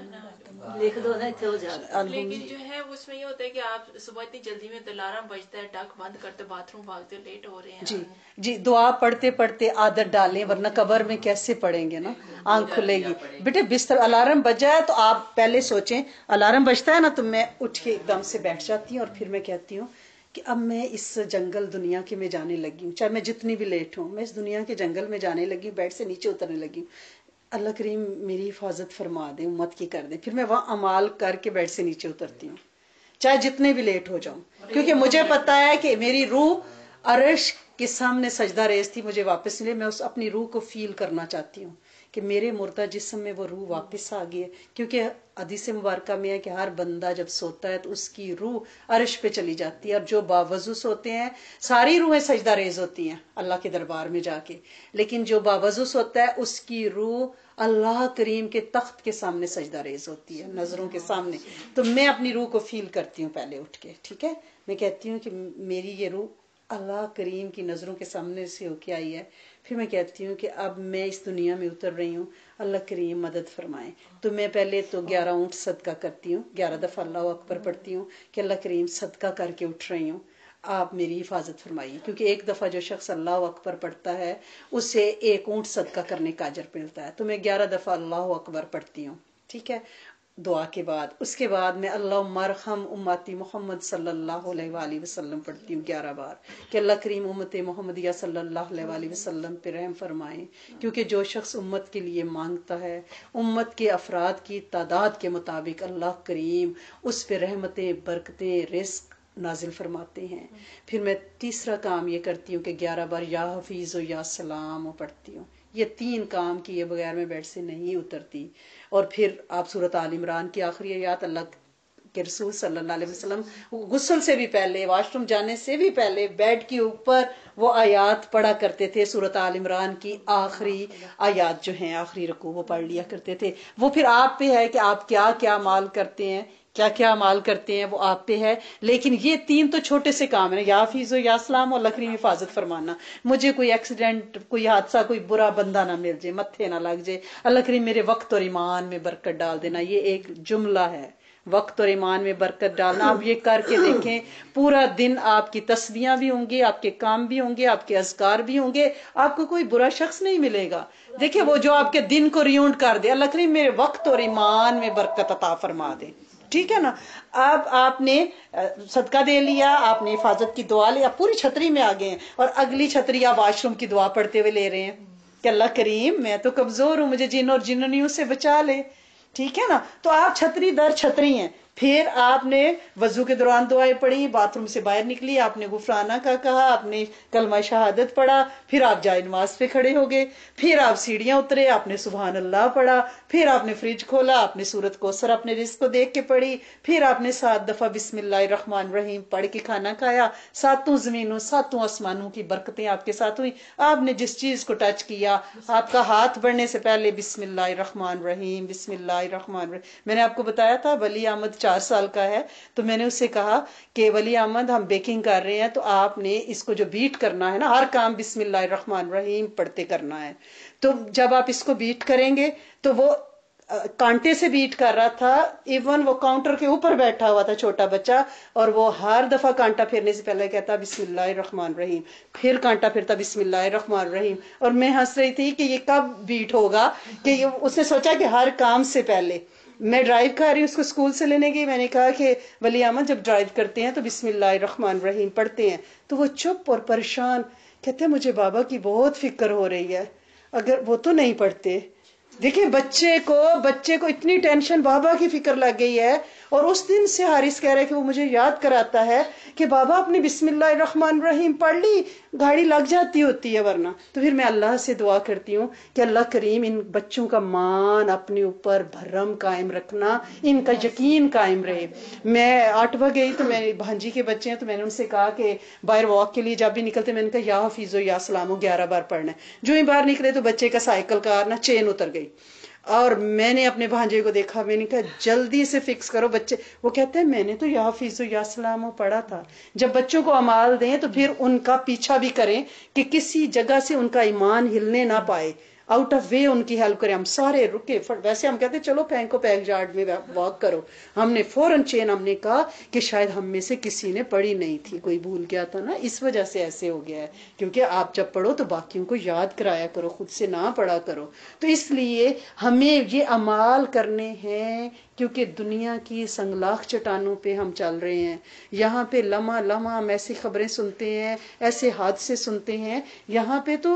لکھ دو نا ہو جاتا، لیکن جو ہے اس میں یہ ہوتا ہے کہ آپ صبح اتنی جلدی میں الارم بجتا ہے، ڈاک بند کرتے باتھ روم بھاگتے لیٹ ہو رہے ہیں۔ جی جی دعا پڑھتے پڑھتے عادت ڈالیں، ورنہ قبر میں کیسے پڑھیں گے نا، آنکھ کھلے گی۔ بیٹے بستر الارم بجا ہے تو آپ پہلے سوچیں، الارم بجتا ہے نا تو میں اٹھ کے ایک دم سے بیٹھ جاتی ہوں، اور پھر میں کہتی ہوں کہ اب میں اس جنگل دنیا کے میں جانے لگی ہوں، چاہے میں جتنی بھی لیٹ ہوں، میں اس دنیا کے جنگل میں جانے لگی ہوں، بیڈ سے نیچے اترنے لگی ہوں، اللہ کریم میری حفاظت فرما دے، امت کی کر دے۔ پھر میں وہاں عمال کر کے بیڈ سے نیچے اترتی ہوں، چاہے جتنے بھی لیٹ ہو جاؤں، کیونکہ مجھے پتا ہے کہ میری روح عرش کے سامنے سجدہ ریز تھی، مجھے واپس ملے، میں اس اپنی روح کو فیل کرنا چاہتی ہوں کہ میرے مردہ جسم میں وہ روح واپس آ گئی ہے، کیونکہ حدیث مبارکہ میں ہے کہ ہر بندہ جب سوتا ہے تو اس کی روح عرش پہ چلی جاتی ہے، اور جو باوضو سوتے ہیں ساری روحیں سجدہ ریز ہوتی ہیں اللہ کے دربار میں جا کے، لیکن جو باوضو سوتا ہے اس کی روح اللہ کریم کے تخت کے سامنے سجدہ ریز ہوتی ہے، نظروں کے سامنے۔ تو میں اپنی روح کو فیل کرتی ہوں پہلے اٹھ کے، ٹھیک ہے، میں کہتی ہوں کہ میری یہ روح اللہ کریم کی نظروں کے سامنے سے ہو کے آئی ہے، پھر میں کہتی ہوں کہ اب میں اس دنیا میں اتر رہی ہوں، اللہ کریم مدد فرمائے۔ تو میں پہلے تو گیارہ اونٹ صدقہ کرتی ہوں، گیارہ دفعہ اللہ اکبر پڑھتی ہوں کہ اللہ کریم صدقہ کر کے اٹھ رہی ہوں، آپ میری حفاظت فرمائیے، کیونکہ ایک دفعہ جو شخص اللہ اکبر پڑھتا ہے اسے ایک اونٹ صدقہ کرنے کا اجر ملتا ہے۔ تو میں گیارہ دفعہ اللہ اکبر پڑھتی ہوں، ٹھیک ہے، دعا کے بعد۔ اس کے بعد میں اللہم ارحم امتی محمد صلی اللہ علیہ وآلہ وسلم پڑھتی ہوں گیارہ بار کہ اللہ کریم امت محمدیہ صلی اللہ علیہ وآلہ وسلم پہ رحم فرمائیں، کیونکہ جو شخص امت کے لیے مانگتا ہے امت کے افراد کی تعداد کے مطابق اللہ کریم اس پہ رحمتیں، برکتیں، رزق نازل فرماتے ہیں۔ پھر میں تیسرا کام یہ کرتی ہوں کہ گیارہ بار یا حفیظ و یا سلام پڑھتی ہوں۔ یہ تین کام کیے بغیر میں بیڈ سے نہیں اترتی۔ اور پھر آپ سورۃ آل عمران کی آخری آیات، اللہ کے رسول صلی اللہ علیہ وسلم غسل سے بھی پہلے، واش روم جانے سے بھی پہلے بیڈ کے اوپر وہ آیات پڑھا کرتے تھے، سورۃ آل عمران کی آخری آیات جو ہیں، آخری رکوع وہ پڑھ لیا کرتے تھے۔ وہ پھر آپ پہ ہے کہ آپ کیا کیا مال کرتے ہیں، کیا کیا مال کرتے ہیں، وہ آپ پہ ہے، لیکن یہ تین تو چھوٹے سے کام ہے، یا حافظ و یا سلام، اور اللہ کریم حفاظت فرمانا، مجھے کوئی ایکسیڈنٹ، کوئی حادثہ، کوئی برا بندہ نہ مل جائے، متھے نہ لگ جائے، اللہ کریم میرے وقت اور ایمان میں برکت ڈال دینا، یہ ایک جملہ ہے، وقت اور ایمان میں برکت ڈالنا۔ آپ یہ کر کے دیکھیں، پورا دن آپ کی تسبیحاں بھی ہوں گی، آپ کے کام بھی ہوں گے، آپ کے اذکار بھی ہوں گے، آپ کو کوئی برا شخص نہیں ملے گا۔ دیکھیں وہ جو آپ کے دن کو ریونڈ کر دے، اللہ کریم میرے وقت اور ایمان میں برکت عطا فرما دے، ٹھیک ہے نا۔ اب آپ نے صدقہ دے لیا، آپ نے حفاظت کی دعا لیا، پوری چھتری میں آ گئے ہیں، اور اگلی چھتری آپ واش روم کی دعا پڑھتے ہوئے لے رہے ہیں کہ اللہ کریم میں تو کمزور ہوں، مجھے جن اور جنونیوں سے بچا لے، ٹھیک ہے نا۔ تو آپ چھتری در چھتری ہیں۔ پھر آپ نے وضو کے دوران دعائیں پڑھی، باتھ روم سے باہر نکلی، آپ نے غفرانہ کا کہا، آپ نے کلمہ شہادت پڑھا، پھر آپ جائے نماز پہ کھڑے ہو گئے، پھر آپ سیڑھیاں اترے، آپ نے سبحان اللہ پڑھا، پھر آپ نے فریج کھولا، آپ نے سورۃ کوثر اپنے رزق کو دیکھ کے پڑھی، پھر آپ نے سات دفعہ بسم اللہ الرحمن الرحیم پڑھ کے کھانا کھایا، ساتوں زمینوں ساتوں آسمانوں کی برکتیں آپ کے ساتھ ہوئی۔ آپ نے جس چیز کو ٹچ کیا، آپ کا ہاتھ بڑھنے سے پہلے بسم اللہ الرحمن الرحیم بسم اللہ الرحمن الرحیم۔ میں نے آپ کو بتایا تھا ولی احمد چار سال کا ہے، تو میں نے اس سے کہا کہ ولی احمد ہم بیکنگ کر رہے ہیں، تو آپ نے اس کو جو بیٹ کرنا ہے نا، ہر کام بسم اللہ الرحمن الرحیم پڑھتے کرنا ہے۔ تو جب آپ اس کو بیٹ کریں گے تو وہ کانٹے سے بیٹ کر رہا تھا. ایون وہ کاؤنٹر کے اوپر بیٹھا ہوا تھا چھوٹا بچہ, اور وہ ہر دفعہ کانٹا پھرنے سے پہلے کہتا بسم اللہ الرحمن الرحیم, پھر کانٹا پھرتا بسم اللہ الرحمن الرحیم. اور میں ہنس رہی تھی کہ یہ کب بیٹ ہوگا, کہ اس نے سوچا کہ ہر کام سے پہلے. میں ڈرائیو کر رہی, اس کو اسکول سے لینے گئی, میں نے کہا کہ ولی احمد جب ڈرائیو کرتے ہیں تو بسم اللہ الرحمن الرحیم پڑھتے ہیں. تو وہ چپ اور پریشان کہتے ہیں مجھے بابا کی بہت فکر ہو رہی ہے, اگر وہ تو نہیں پڑھتے. دیکھیں بچے کو بچے کو اتنی ٹینشن بابا کی فکر لگ گئی ہے. اور اس دن سے حارث کہہ رہے کہ وہ مجھے یاد کراتا ہے کہ بابا اپنی بسم اللہ الرحمن الرحیم پڑھ لی, گاڑی لگ جاتی ہوتی ہے ورنہ. تو پھر میں اللہ سے دعا کرتی ہوں کہ اللہ کریم ان بچوں کا مان اپنے اوپر بھرم قائم رکھنا, ان کا یقین قائم رہے. میں آٹھواں گئی تو میری بھانجی کے بچے ہیں, تو میں نے ان سے کہا کہ باہر واک کے لیے جب بھی نکلتے میں نے کہا یا حفیظ و یا سلام گیارہ بار پڑھنا ہے. جو ہی باہر نکلے تو بچے کا سائیکل کا نا چین اتر گئی. اور میں نے اپنے بھانجے کو دیکھا, میں نے کہا جلدی سے فکس کرو بچے. وہ کہتے ہیں میں نے تو یا حفیظ و یا سلام پڑھا تھا. جب بچوں کو امال دیں تو پھر ان کا پیچھا بھی کریں کہ کسی جگہ سے ان کا ایمان ہلنے نہ پائے, آؤٹ آف وے ان کی ہیلپ کریں. ہم سارے رکے, ویسے ہم کہتے چلو پھینکو پیک یارڈ میں واک کرو, ہم نے فوراً چین, ہم نے کہا کہ شاید ہم میں سے کسی نے پڑھی نہیں تھی, کوئی بھول گیا تھا نا, اس وجہ سے ایسے ہو گیا ہے. کیونکہ آپ جب پڑھو تو باقیوں کو یاد کرایا کرو, خود سے نہ پڑھا کرو. تو اس لیے ہمیں یہ اعمال کرنے ہیں, کیونکہ دنیا کی سنگلاخ چٹانوں پہ ہم چل رہے ہیں. یہاں پہ لمحہ لمحہ ہم ایسی خبریں سنتے ہیں, ایسے حادثے سنتے ہیں. یہاں پہ تو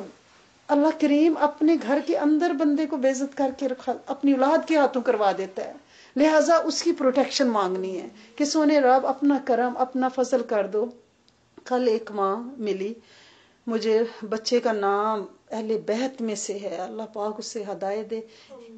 اللہ کریم اپنے گھر کے اندر بندے کو بے عزت کر کے رکھا, اپنی اولاد کے ہاتھوں کروا دیتا ہے. لہٰذا اس کی پروٹیکشن مانگنی ہے کہ سونے رب اپنا کرم اپنا فضل کر دو. کل ایک ماں ملی مجھے, بچے کا نام اہل بیت میں سے ہے, اللہ پاک اسے ہدایت دے.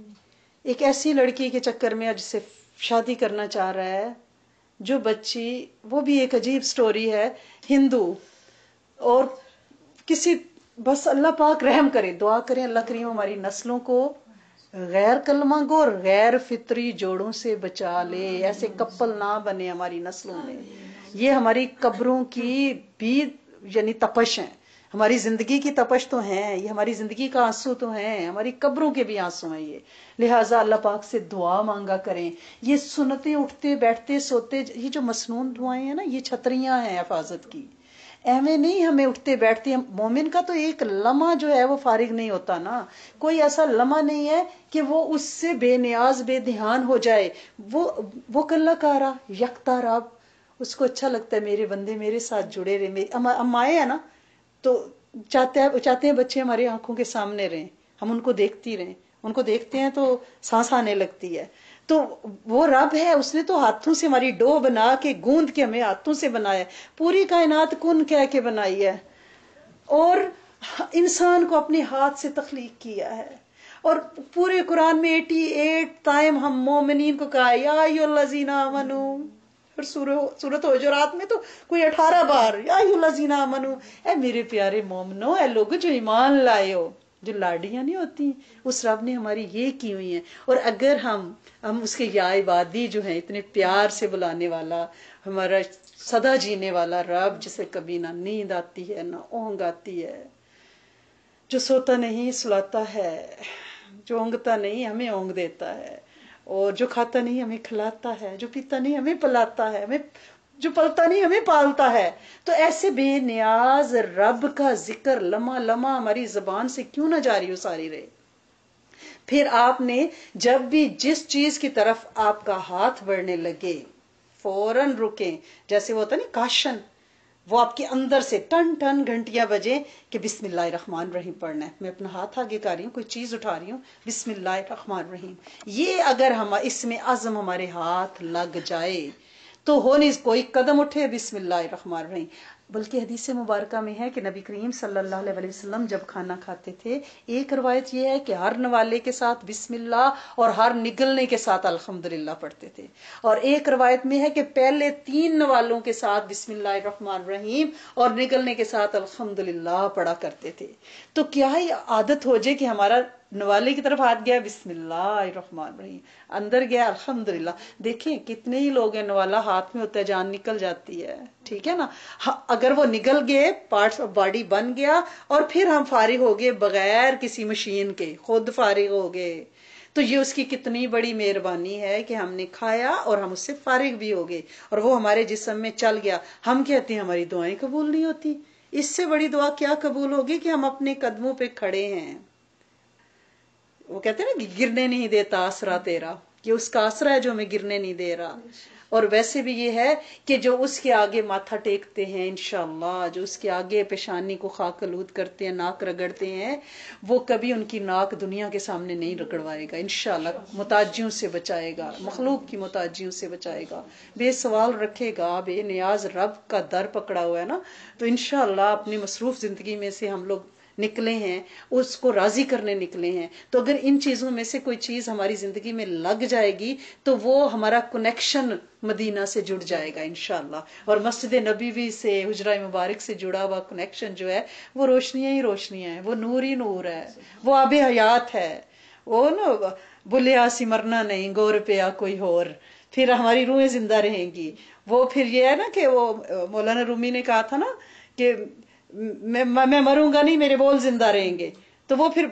ایک ایسی لڑکی کے چکر میں جس سے شادی کرنا چاہ رہا ہے, جو بچی, وہ بھی ایک عجیب سٹوری ہے, ہندو, اور کسی, بس اللہ پاک رحم کرے, دعا کریں اللہ کریم ہماری نسلوں کو غیر کلمہ گو اور غیر فطری جوڑوں سے بچا لے. ایسے کپل نہ بنے ہماری نسلوں میں. یہ ہماری قبروں کی بھی یعنی تپش ہے, ہماری زندگی کی تپش تو ہیں, یہ ہماری زندگی کا آنسو تو ہیں, ہماری قبروں کے بھی آنسو ہیں یہ. لہٰذا اللہ پاک سے دعا مانگا کریں. یہ سنتے اٹھتے بیٹھتے سوتے, یہ جو مسنون دعائیں ہیں نا, یہ چھتریاں ہیں حفاظت کی. ایویں نہیں ہمیں اٹھتے بیٹھتے, مومن کا تو ایک لمحہ جو ہے وہ فارغ نہیں ہوتا نا. کوئی ایسا لمحہ نہیں ہے کہ وہ اس سے بے نیاز بے دھیان ہو جائے. وہ وہ کلّا کارا یکتا رب, اس کو اچھا لگتا ہے میرے بندے میرے ساتھ جڑے رہے. ہم آئے ہیں نا تو چاہتے ہیں چاہتے ہیں بچے ہماری آنکھوں کے سامنے رہیں, ہم ان کو دیکھتی رہیں. ان کو دیکھتے ہیں تو سانس آنے لگتی ہے. تو وہ رب ہے, اس نے تو ہاتھوں سے ہماری ڈو بنا کے گوند کے ہمیں ہاتھوں سے بنایا ہے. پوری کائنات کن کہہ کے بنائی ہے, اور انسان کو اپنے ہاتھ سے تخلیق کیا ہے. اور پورے قرآن میں ایٹی ایٹ ٹائم ہم مومنین کو کہا یا ایھا الذین آمنو, اور سورۃ حجرات میں تو کوئی اٹھارہ بار یا ایھا الذین آمنو, اے میرے پیارے مومنو, اے لوگ جو ایمان لائے ہو. جو لاڈیاں نہیں ہوتی, اس رب نے ہماری یہ کی ہوئی ہیں. اور اگر ہم ہم اس کے یا عبادی جو ہیں, اتنے پیار سے بلانے والا, ہمارا سدا جینے والا رب, جسے کبھی نہ نیند آتی ہے نہ اونگ آتی ہے, جو سوتا نہیں سلاتا ہے, جو اونگتا نہیں ہمیں اونگ دیتا ہے, اور جو کھاتا نہیں ہمیں کھلاتا ہے, جو پیتا نہیں ہمیں پلاتا ہے, ہمیں جو پلتا نہیں ہمیں پالتا ہے. تو ایسے بے نیاز رب کا ذکر لمحہ لمحہ ہماری زبان سے کیوں نہ جاری ہو ساری رہے. پھر آپ نے جب بھی جس چیز کی طرف آپ کا ہاتھ بڑھنے لگے فوراً رکیں. جیسے وہ ہوتا نا کاشن, وہ آپ کے اندر سے ٹن ٹن گھنٹیاں بجے کہ بسم اللہ الرحمن الرحیم پڑھنا ہے. میں اپنا ہاتھ آگے کر رہی ہوں, کوئی چیز اٹھا رہی ہوں, بسم اللہ الرحمن الرحیم. یہ اگر ہم اس میں عزم ہمارے ہاتھ لگ جائے تو ہو نہیں کوئی قدم اٹھے بسم اللہ الرحمن الرحیم. بلکہ حدیث مبارکہ میں ہے کہ نبی کریم صلی اللہ علیہ وسلم جب کھانا کھاتے تھے, ایک روایت یہ ہے کہ ہر نوالے کے ساتھ بسم اللہ اور ہر نگلنے کے ساتھ الحمدللہ پڑھتے تھے, اور ایک روایت میں ہے کہ پہلے تین نوالوں کے ساتھ بسم اللہ الرحمن الرحیم اور نگلنے کے ساتھ الحمدللہ پڑھا کرتے تھے. تو کیا ہی عادت ہو جائے کہ ہمارا نوالے کی طرف ہاتھ گیا بسم اللہ الرحمن الرحیم, اندر گیا الحمدللہ. دیکھیں کتنے ہی لوگ ہیں نوالا ہاتھ میں ہوتا ہے جان نکل جاتی ہے, ٹھیک ہے نا. اگر وہ نکل گئے, پارٹس آف باڈی بن گیا, اور پھر ہم فارغ ہو گئے بغیر کسی مشین کے, خود فارغ ہو گئے, تو یہ اس کی کتنی بڑی مہربانی ہے کہ ہم نے کھایا اور ہم اس سے فارغ بھی ہو گئے اور وہ ہمارے جسم میں چل گیا. ہم کہتے ہیں ہماری دعائیں قبول نہیں ہوتی. اس سے بڑی دعا کیا قبول ہوگی کہ ہم اپنے قدموں پہ کھڑے ہیں. وہ کہتے ہیں نا کہ گرنے نہیں دیتا آسرا تیرا، کہ اس کا آسرا ہے جو ہمیں گرنے نہیں دے رہا. اور ویسے بھی یہ ہے کہ جو اس کے آگے ماتھا ٹیکتے ہیں انشاءاللہ، جو اس کے آگے پیشانی کو خاک آلود کرتے ہیں، ناک رگڑتے ہیں، وہ کبھی ان کی ناک دنیا کے سامنے نہیں رگڑوائے گا انشاءاللہ. محتاجیوں سے بچائے گا، مخلوق کی محتاجیوں سے بچائے گا، بے سوال رکھے گا، بے نیاز رب کا در پکڑا ہوا ہے نا. تو انشاءاللہ اپنی مصروف زندگی میں سے ہم لوگ نکلے ہیں، اس کو راضی کرنے نکلے ہیں. تو اگر ان چیزوں میں سے کوئی چیز ہماری زندگی میں لگ جائے گی تو وہ ہمارا کنیکشن مدینہ سے جڑ جائے گا انشاءاللہ. اور مسجد نبوی سے، حجرہ مبارک سے جڑا ہوا کنیکشن جو ہے وہ روشنیاں ہی روشنیاں ہیں، وہ نور ہی نور ہے، وہ آب حیات ہے. وہ نا بلیا سی مرنا نہیں، گور پیا کوئی اور، پھر ہماری روحیں زندہ رہیں گی. وہ پھر یہ ہے نا کہ وہ مولانا رومی نے کہا تھا نا کہ میں میں مروں گا نہیں، میرے بول زندہ رہیں گے. تو وہ پھر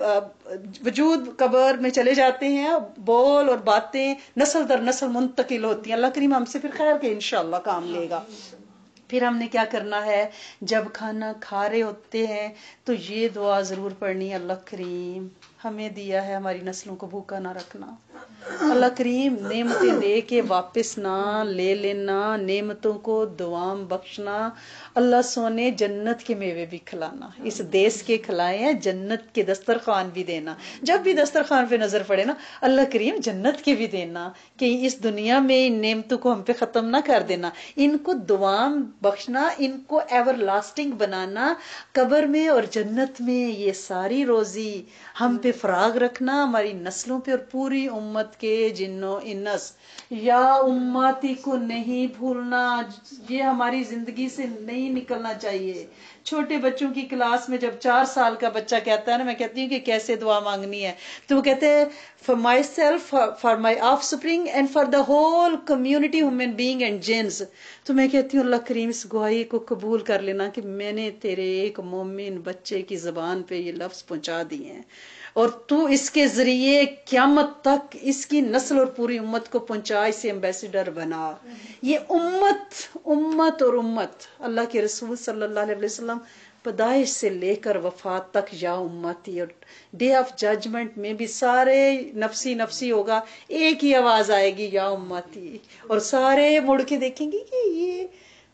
وجود قبر میں چلے جاتے ہیں، بول اور باتیں نسل در نسل منتقل ہوتی ہیں. اللہ کریم ہم سے پھر خیر کے انشاءاللہ کام لے گا. پھر ہم نے کیا کرنا ہے، جب کھانا کھا رہے ہوتے ہیں تو یہ دعا ضرور پڑھنی، اللہ کریم ہمیں دیا ہے ہماری نسلوں کو بھوکا نہ رکھنا. اللہ کریم نعمتیں دے کے واپس نہ لے لینا، نعمتوں کو دوام بخشنا. اللہ سونے جنت کے میوے بھی کھلانا، اس دیس کے کھلائے ہیں، جنت کے دسترخوان بھی دینا. جب بھی دسترخوان پہ نظر پڑے نا اللہ کریم جنت کے بھی دینا، کہ اس دنیا میں ان نعمتوں کو ہم پہ ختم نہ کر دینا، ان کو دوام بخشنا، ان کو ایور لاسٹنگ بنانا. قبر میں اور جنت میں یہ ساری روزی ہم پہ فراغ رکھنا، ہماری نسلوں پہ اور پوری امت کے جنوں انس. یا امتی کو نہیں بھولنا، یہ ہماری زندگی سے نہیں نکلنا چاہیے. چھوٹے بچوں کی کلاس میں جب چار سال کا بچہ کہتا ہے نا، میں کہتی ہوں کہ کیسے دعا مانگنی ہے، تو وہ کہتے ہیں for myself, for my offspring and for the whole community human being and genes. تو میں کہتی ہوں اللہ کریم اس گواہی کو قبول کر لینا کہ میں نے تیرے ایک مومن بچے کی زبان پہ یہ لفظ پہنچا دیے ہیں، اور تو اس کے ذریعے قیامت تک اس کی نسل اور پوری امت کو پہنچا، اسے ایمبیسیڈر بنا. یہ امت امت اور امت اللہ کے رسول صلی اللہ علیہ وسلم پیدائش سے لے کر وفات تک یا امتی، اور ڈے آف ججمنٹ میں بھی سارے نفسی نفسی ہوگا، ایک ہی آواز آئے گی یا امتی، اور سارے مڑ کے دیکھیں گے کہ یہ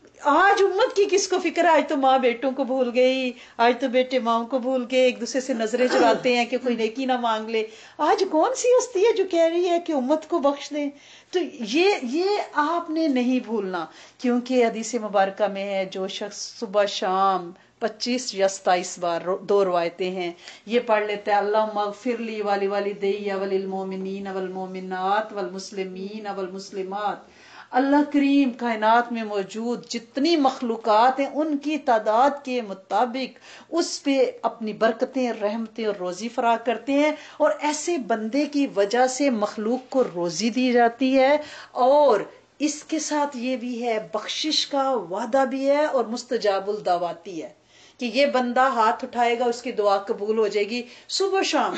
آج امت کی کس کو فکر ہے. آج تو ماں بیٹوں کو بھول گئی، آج تو بیٹے ماں کو بھول گئے، ایک دوسرے سے نظریں چراتے ہیں کہ کوئی نیکی نہ مانگ لے. آج کون سی ہستی ہے جو کہہ رہی ہے کہ امت کو بخش دیں. تو یہ یہ آپ نے نہیں بھولنا، کیونکہ حدیث مبارکہ میں ہے جو شخص صبح شام پچیس یا ستائیس بار، دو روایتیں ہیں، یہ پڑھ لیتے ہیں اللہم اغفر لی ولی والدی وللمؤمنین والمؤمنات والمسلمین والمسلمات. اللہ کریم کائنات میں موجود جتنی مخلوقات ہیں ان کی تعداد کے مطابق اس پہ اپنی برکتیں، رحمتیں اور روزی فراہ کرتے ہیں، اور ایسے بندے کی وجہ سے مخلوق کو روزی دی جاتی ہے. اور اس کے ساتھ یہ بھی ہے بخشش کا وعدہ بھی ہے اور مستجاب الدعواتی ہے کہ یہ بندہ ہاتھ اٹھائے گا اس کی دعا قبول ہو جائے گی. صبح شام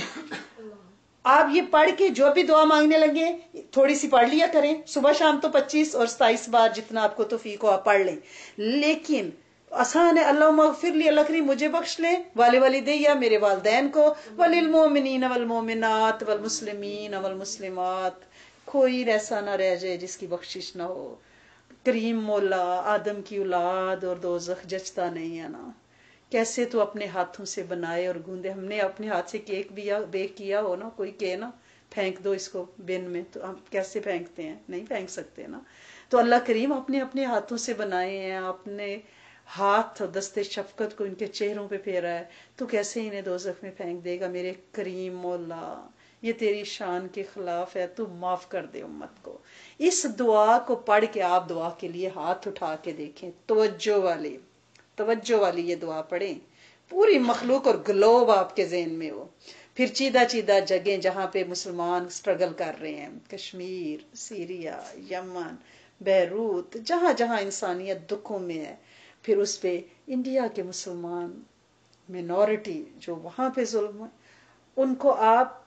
آپ یہ پڑھ کے جو بھی دعا مانگنے لگے تھوڑی سی پڑھ لیا کریں، صبح شام تو پچیس اور ستائیس بار جتنا آپ کو توفیق ہو آپ پڑھ لیں. لیکن آسان ہے، اللہم اغفر لی، اللہ کریم مجھے بخش لے، والے والدی یا میرے والدین کو، وللمؤمنین والمؤمنات والمسلمین والمسلمات. کوئی ایسا نہ رہ جائے جس کی بخشش نہ ہو. کریم مولا آدم کی اولاد اور دوزخ جچتا نہیں ہے نا. کیسے تو اپنے ہاتھوں سے بنائے اور گوندے. ہم نے اپنے ہاتھ سے کیک بھی بیک کیا ہو نا، کوئی کہ نا پھینک دو اس کو بن میں، تو ہم کیسے پھینکتے ہیں؟ نہیں پھینک سکتے نا. تو اللہ کریم اپنے اپنے ہاتھوں سے بنائے ہیں، اپنے ہاتھ اور دستے شفقت کو ان کے چہروں پہ پھیرا ہے، تو کیسے انہیں دوزخ میں پھینک دے گا. میرے کریم مولا یہ تیری شان کے خلاف ہے، تو معاف کر دے امت کو. اس دعا کو پڑھ کے آپ دعا کے لیے ہاتھ اٹھا کے دیکھیں، توجہ والی توجہ والی یہ دعا پڑھیں، پوری مخلوق اور گلوب آپ کے ذہن میں ہو. پھر چیدہ چیدہ جگہیں جہاں پہ مسلمان سٹرگل کر رہے ہیں، کشمیر، سیریا، یمن، بیروت، جہاں جہاں انسانیت دکھوں میں ہے، پھر اس پہ انڈیا کے مسلمان مینورٹی جو وہاں پہ ظلم ہے، ان کو آپ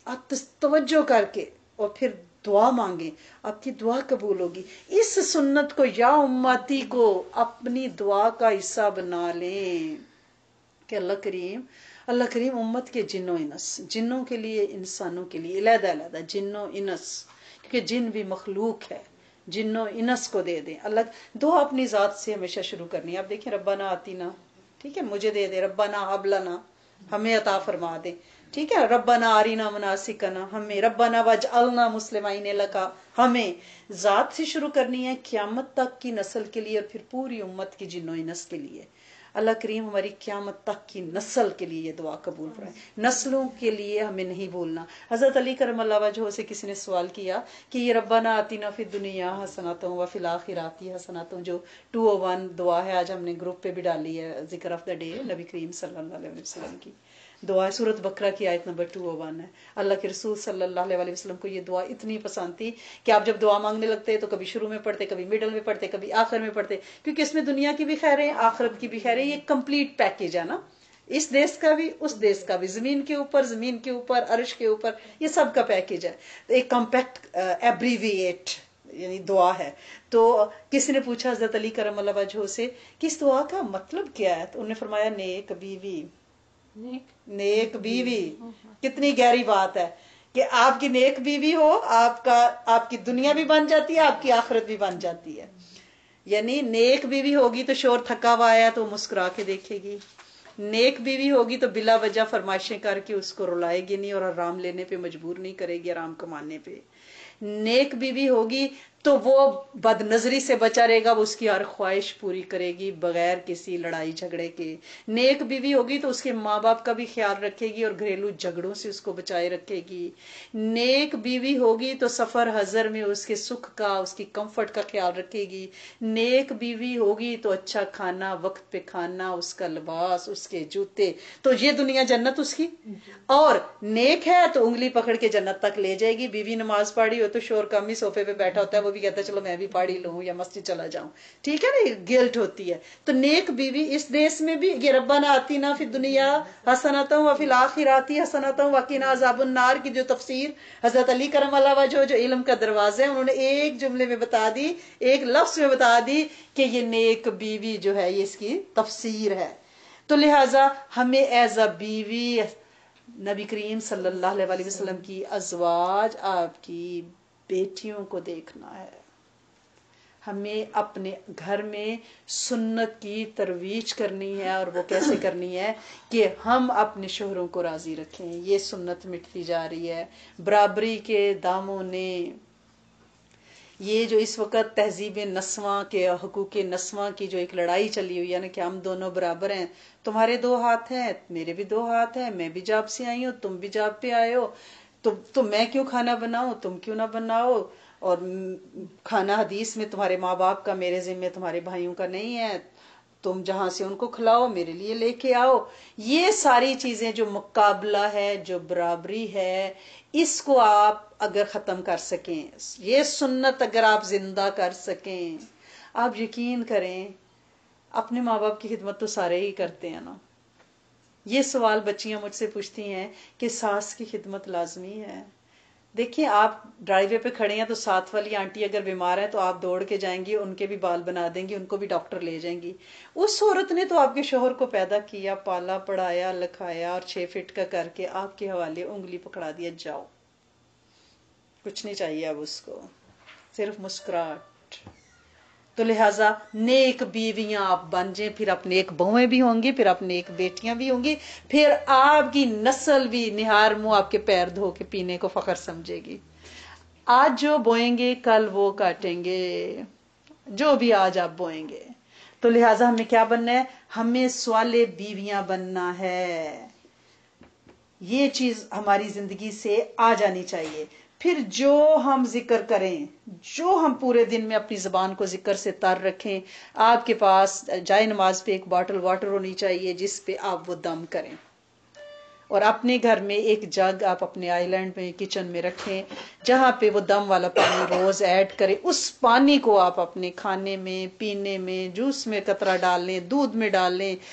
آپ توجہ کر کے اور پھر دعا مانگیں, آپ کی دعا قبول ہوگی. اس سنت کو یا امتی کو اپنی دعا کا حصہ بنا لیں کہ اللہ کریم اللہ کریم امت کے جنوں انس, جنوں کے لیے انسانوں کے لیے علیحدہ علیحدہ جنوں انس, کیونکہ جن بھی مخلوق ہے, جنوں انس کو دے دیں. اللہ دعا اپنی ذات سے ہمیشہ شروع کرنی ہے. آپ دیکھیں ربنا آتینا, ٹھیک ہے, مجھے دے دے. ربنا ہب لنا, ہمیں عطا فرما دے. ٹھیک ہے, ربنا آرینا مناسکنا, ہمیں. ربنا وجعلنا مسلمین لکا, ہمیں. ذات سے شروع کرنی ہے, قیامت تک کی نسل کے لیے, اور پھر پوری امت کی جنوں انس کے لیے. اللہ کریم ہماری قیامت تک کی نسل کے لیے یہ دعا قبول فرمائے, نسلوں کے لیے ہمیں نہیں بولنا. حضرت علی کرم اللہ وجہہ سے کسی نے سوال کیا کہ یہ ربنا آتینا فی الدنیا حسنۃ وفی الآخرۃ حسنۃ, جو ٹو او ون دعا ہے, آج ہم نے گروپ پہ بھی ڈالی ہے, ذکر آف دا ڈے نبی کریم صلی اللہ علیہ وسلم کی دعا ہے. سورۃ بقرہ کی آیت نمبر ٹو او ون ہے. اللہ کے رسول صلی اللہ علیہ وسلم کو یہ دعا اتنی پسند تھی کہ آپ جب دعا مانگنے لگتے تو کبھی شروع میں پڑھتے, کبھی مڈل میں پڑھتے, کبھی آخر میں پڑھتے, کیونکہ اس میں دنیا کی بھی خیر ہے, آخرت کی بھی خیر ہے. یہ کمپلیٹ پیکج ہے نا, اس دیش کا بھی اس دیش کا بھی, زمین کے اوپر زمین کے اوپر عرش کے اوپر, یہ سب کا پیکج ہے. ایک کمپیکٹ ایبریویٹ یعنی دعا ہے. تو کسی نے پوچھا حضرت علی کرم اللہ وجہہ سے کہ اس دعا کا مطلب کیا ہے, تو انہوں نے فرمایا نیک بیوی, نیک بیوی. کتنی گہری بات ہے کہ آپ کی نیک بیوی ہو, آپ کا آپ کی دنیا بھی بن جاتی ہے, آپ کی آخرت بھی بن جاتی ہے. یعنی نیک بیوی ہوگی تو شور تھکا ہوا آیا تو مسکرا کے دیکھے گی, نیک بیوی ہوگی تو بلا وجہ فرمائشیں کر کے اس کو رلائے گی نہیں اور آرام لینے پہ مجبور نہیں کرے گی, آرام کمانے پہ. نیک بیوی ہوگی تو وہ بد نظری سے بچا رہے گا, وہ اس کی ہر خواہش پوری کرے گی بغیر کسی لڑائی جھگڑے کے. نیک بیوی ہوگی تو اس کے ماں باپ کا بھی خیال رکھے گی اور گھریلو جھگڑوں سے اس کو بچائے رکھے گی. نیک بیوی ہوگی تو سفر حضر میں اس کے سکھ کا, اس کی کمفرٹ کا خیال رکھے گی. نیک بیوی ہوگی تو اچھا کھانا وقت پہ کھانا, اس کا لباس, اس کے جوتے, تو یہ دنیا جنت اس کی. اور نیک ہے تو انگلی پکڑ کے جنت تک لے جائے گی. بیوی نماز پڑھی ہو تو شور کم ہی صوفے پہ بیٹھا ہوتا ہے, وہ بھی کہتا ہے چلو میں بھی پڑھ ہی لوں یا مسجد چلا جاؤں, ٹھیک ہے نا, گلٹ ہوتی ہے. تو نیک بیوی اس دیش میں بھی یہ ربنا آتینا فی الدنیا حسنۃ وفی الآخرۃ حسنۃ وقنا عذاب النار کی جو تفسیر حضرت علی کرم اللہ وجہہ جو علم کا دروازہ ہے, انہوں نے ایک جملے میں بتا دی, ایک لفظ میں بتا دی کہ یہ نیک بیوی جو ہے یہ اس کی تفسیر ہے. تو لہٰذا ہمیں ایز اے بیوی نبی کریم صلی اللہ علیہ وسلم کی ازواج, آپ کی بیٹیوں کو دیکھنا ہے. ہمیں اپنے گھر میں سنت کی ترویج کرنی ہے, اور وہ کیسے کرنی ہے کہ ہم اپنے شوہروں کو راضی رکھیں. یہ سنت مٹتی جا رہی ہے. برابری کے داموں نے, یہ جو اس وقت تہذیب نسواں کے حقوق نسواں کی جو ایک لڑائی چلی ہوئی ہے نا کہ ہم دونوں برابر ہیں, تمہارے دو ہاتھ ہیں میرے بھی دو ہاتھ ہیں, میں بھی جاب سے آئی ہوں تم بھی جاب پہ آئے ہو, تو تو میں کیوں کھانا بناؤں تم کیوں نہ بناؤ, اور کھانا حدیث میں تمہارے ماں باپ کا میرے ذمہ تمہارے بھائیوں کا نہیں ہے, تم جہاں سے ان کو کھلاؤ میرے لیے لے کے آؤ. یہ ساری چیزیں جو مقابلہ ہے, جو برابری ہے, اس کو آپ اگر ختم کر سکیں, یہ سنت اگر آپ زندہ کر سکیں, آپ یقین کریں اپنے ماں باپ کی خدمت تو سارے ہی کرتے ہیں نا. یہ سوال بچیاں مجھ سے پوچھتی ہیں کہ ساس کی خدمت لازمی ہے. دیکھیں آپ ڈرائیو وے پہ کھڑے ہیں تو ساتھ والی آنٹی اگر بیمار ہے تو آپ دوڑ کے جائیں گی, ان کے بھی بال بنا دیں گی, ان کو بھی ڈاکٹر لے جائیں گی. اس عورت نے تو آپ کے شوہر کو پیدا کیا, پالا, پڑھایا, لکھایا, اور چھ فٹ کا کر کے آپ کے حوالے انگلی پکڑا دیا, جاؤ. کچھ نہیں چاہیے اب اس کو, صرف مسکراہٹ. تو لہٰذا نیک بیویاں آپ بن جائیں, پھر اپنے ایک بہویں بھی ہوں گی, پھر اپنے ایک بیٹیاں بھی ہوں گی, پھر آپ کی نسل بھی نہار منہ آپ کے پیر دھو کے پینے کو فخر سمجھے گی. آج جو بوئیں گے کل وہ کاٹیں گے, جو بھی آج آپ بوئیں گے. تو لہٰذا ہمیں کیا بننا ہے, ہمیں صالح بیویاں بننا ہے. یہ چیز ہماری زندگی سے آ جانی چاہیے. پھر جو ہم ذکر کریں, جو ہم پورے دن میں اپنی زبان کو ذکر سے تر رکھیں, آپ کے پاس جائے نماز پہ ایک باٹل واٹر ہونی چاہیے جس پہ آپ وہ دم کریں, اور اپنے گھر میں ایک جگ آپ اپنے آئی لینڈ میں کچن میں رکھیں جہاں پہ وہ دم والا پانی روز ایڈ کریں. اس پانی کو آپ اپنے کھانے میں, پینے میں, جوس میں قطرہ ڈال لیں, دودھ میں ڈال لیں,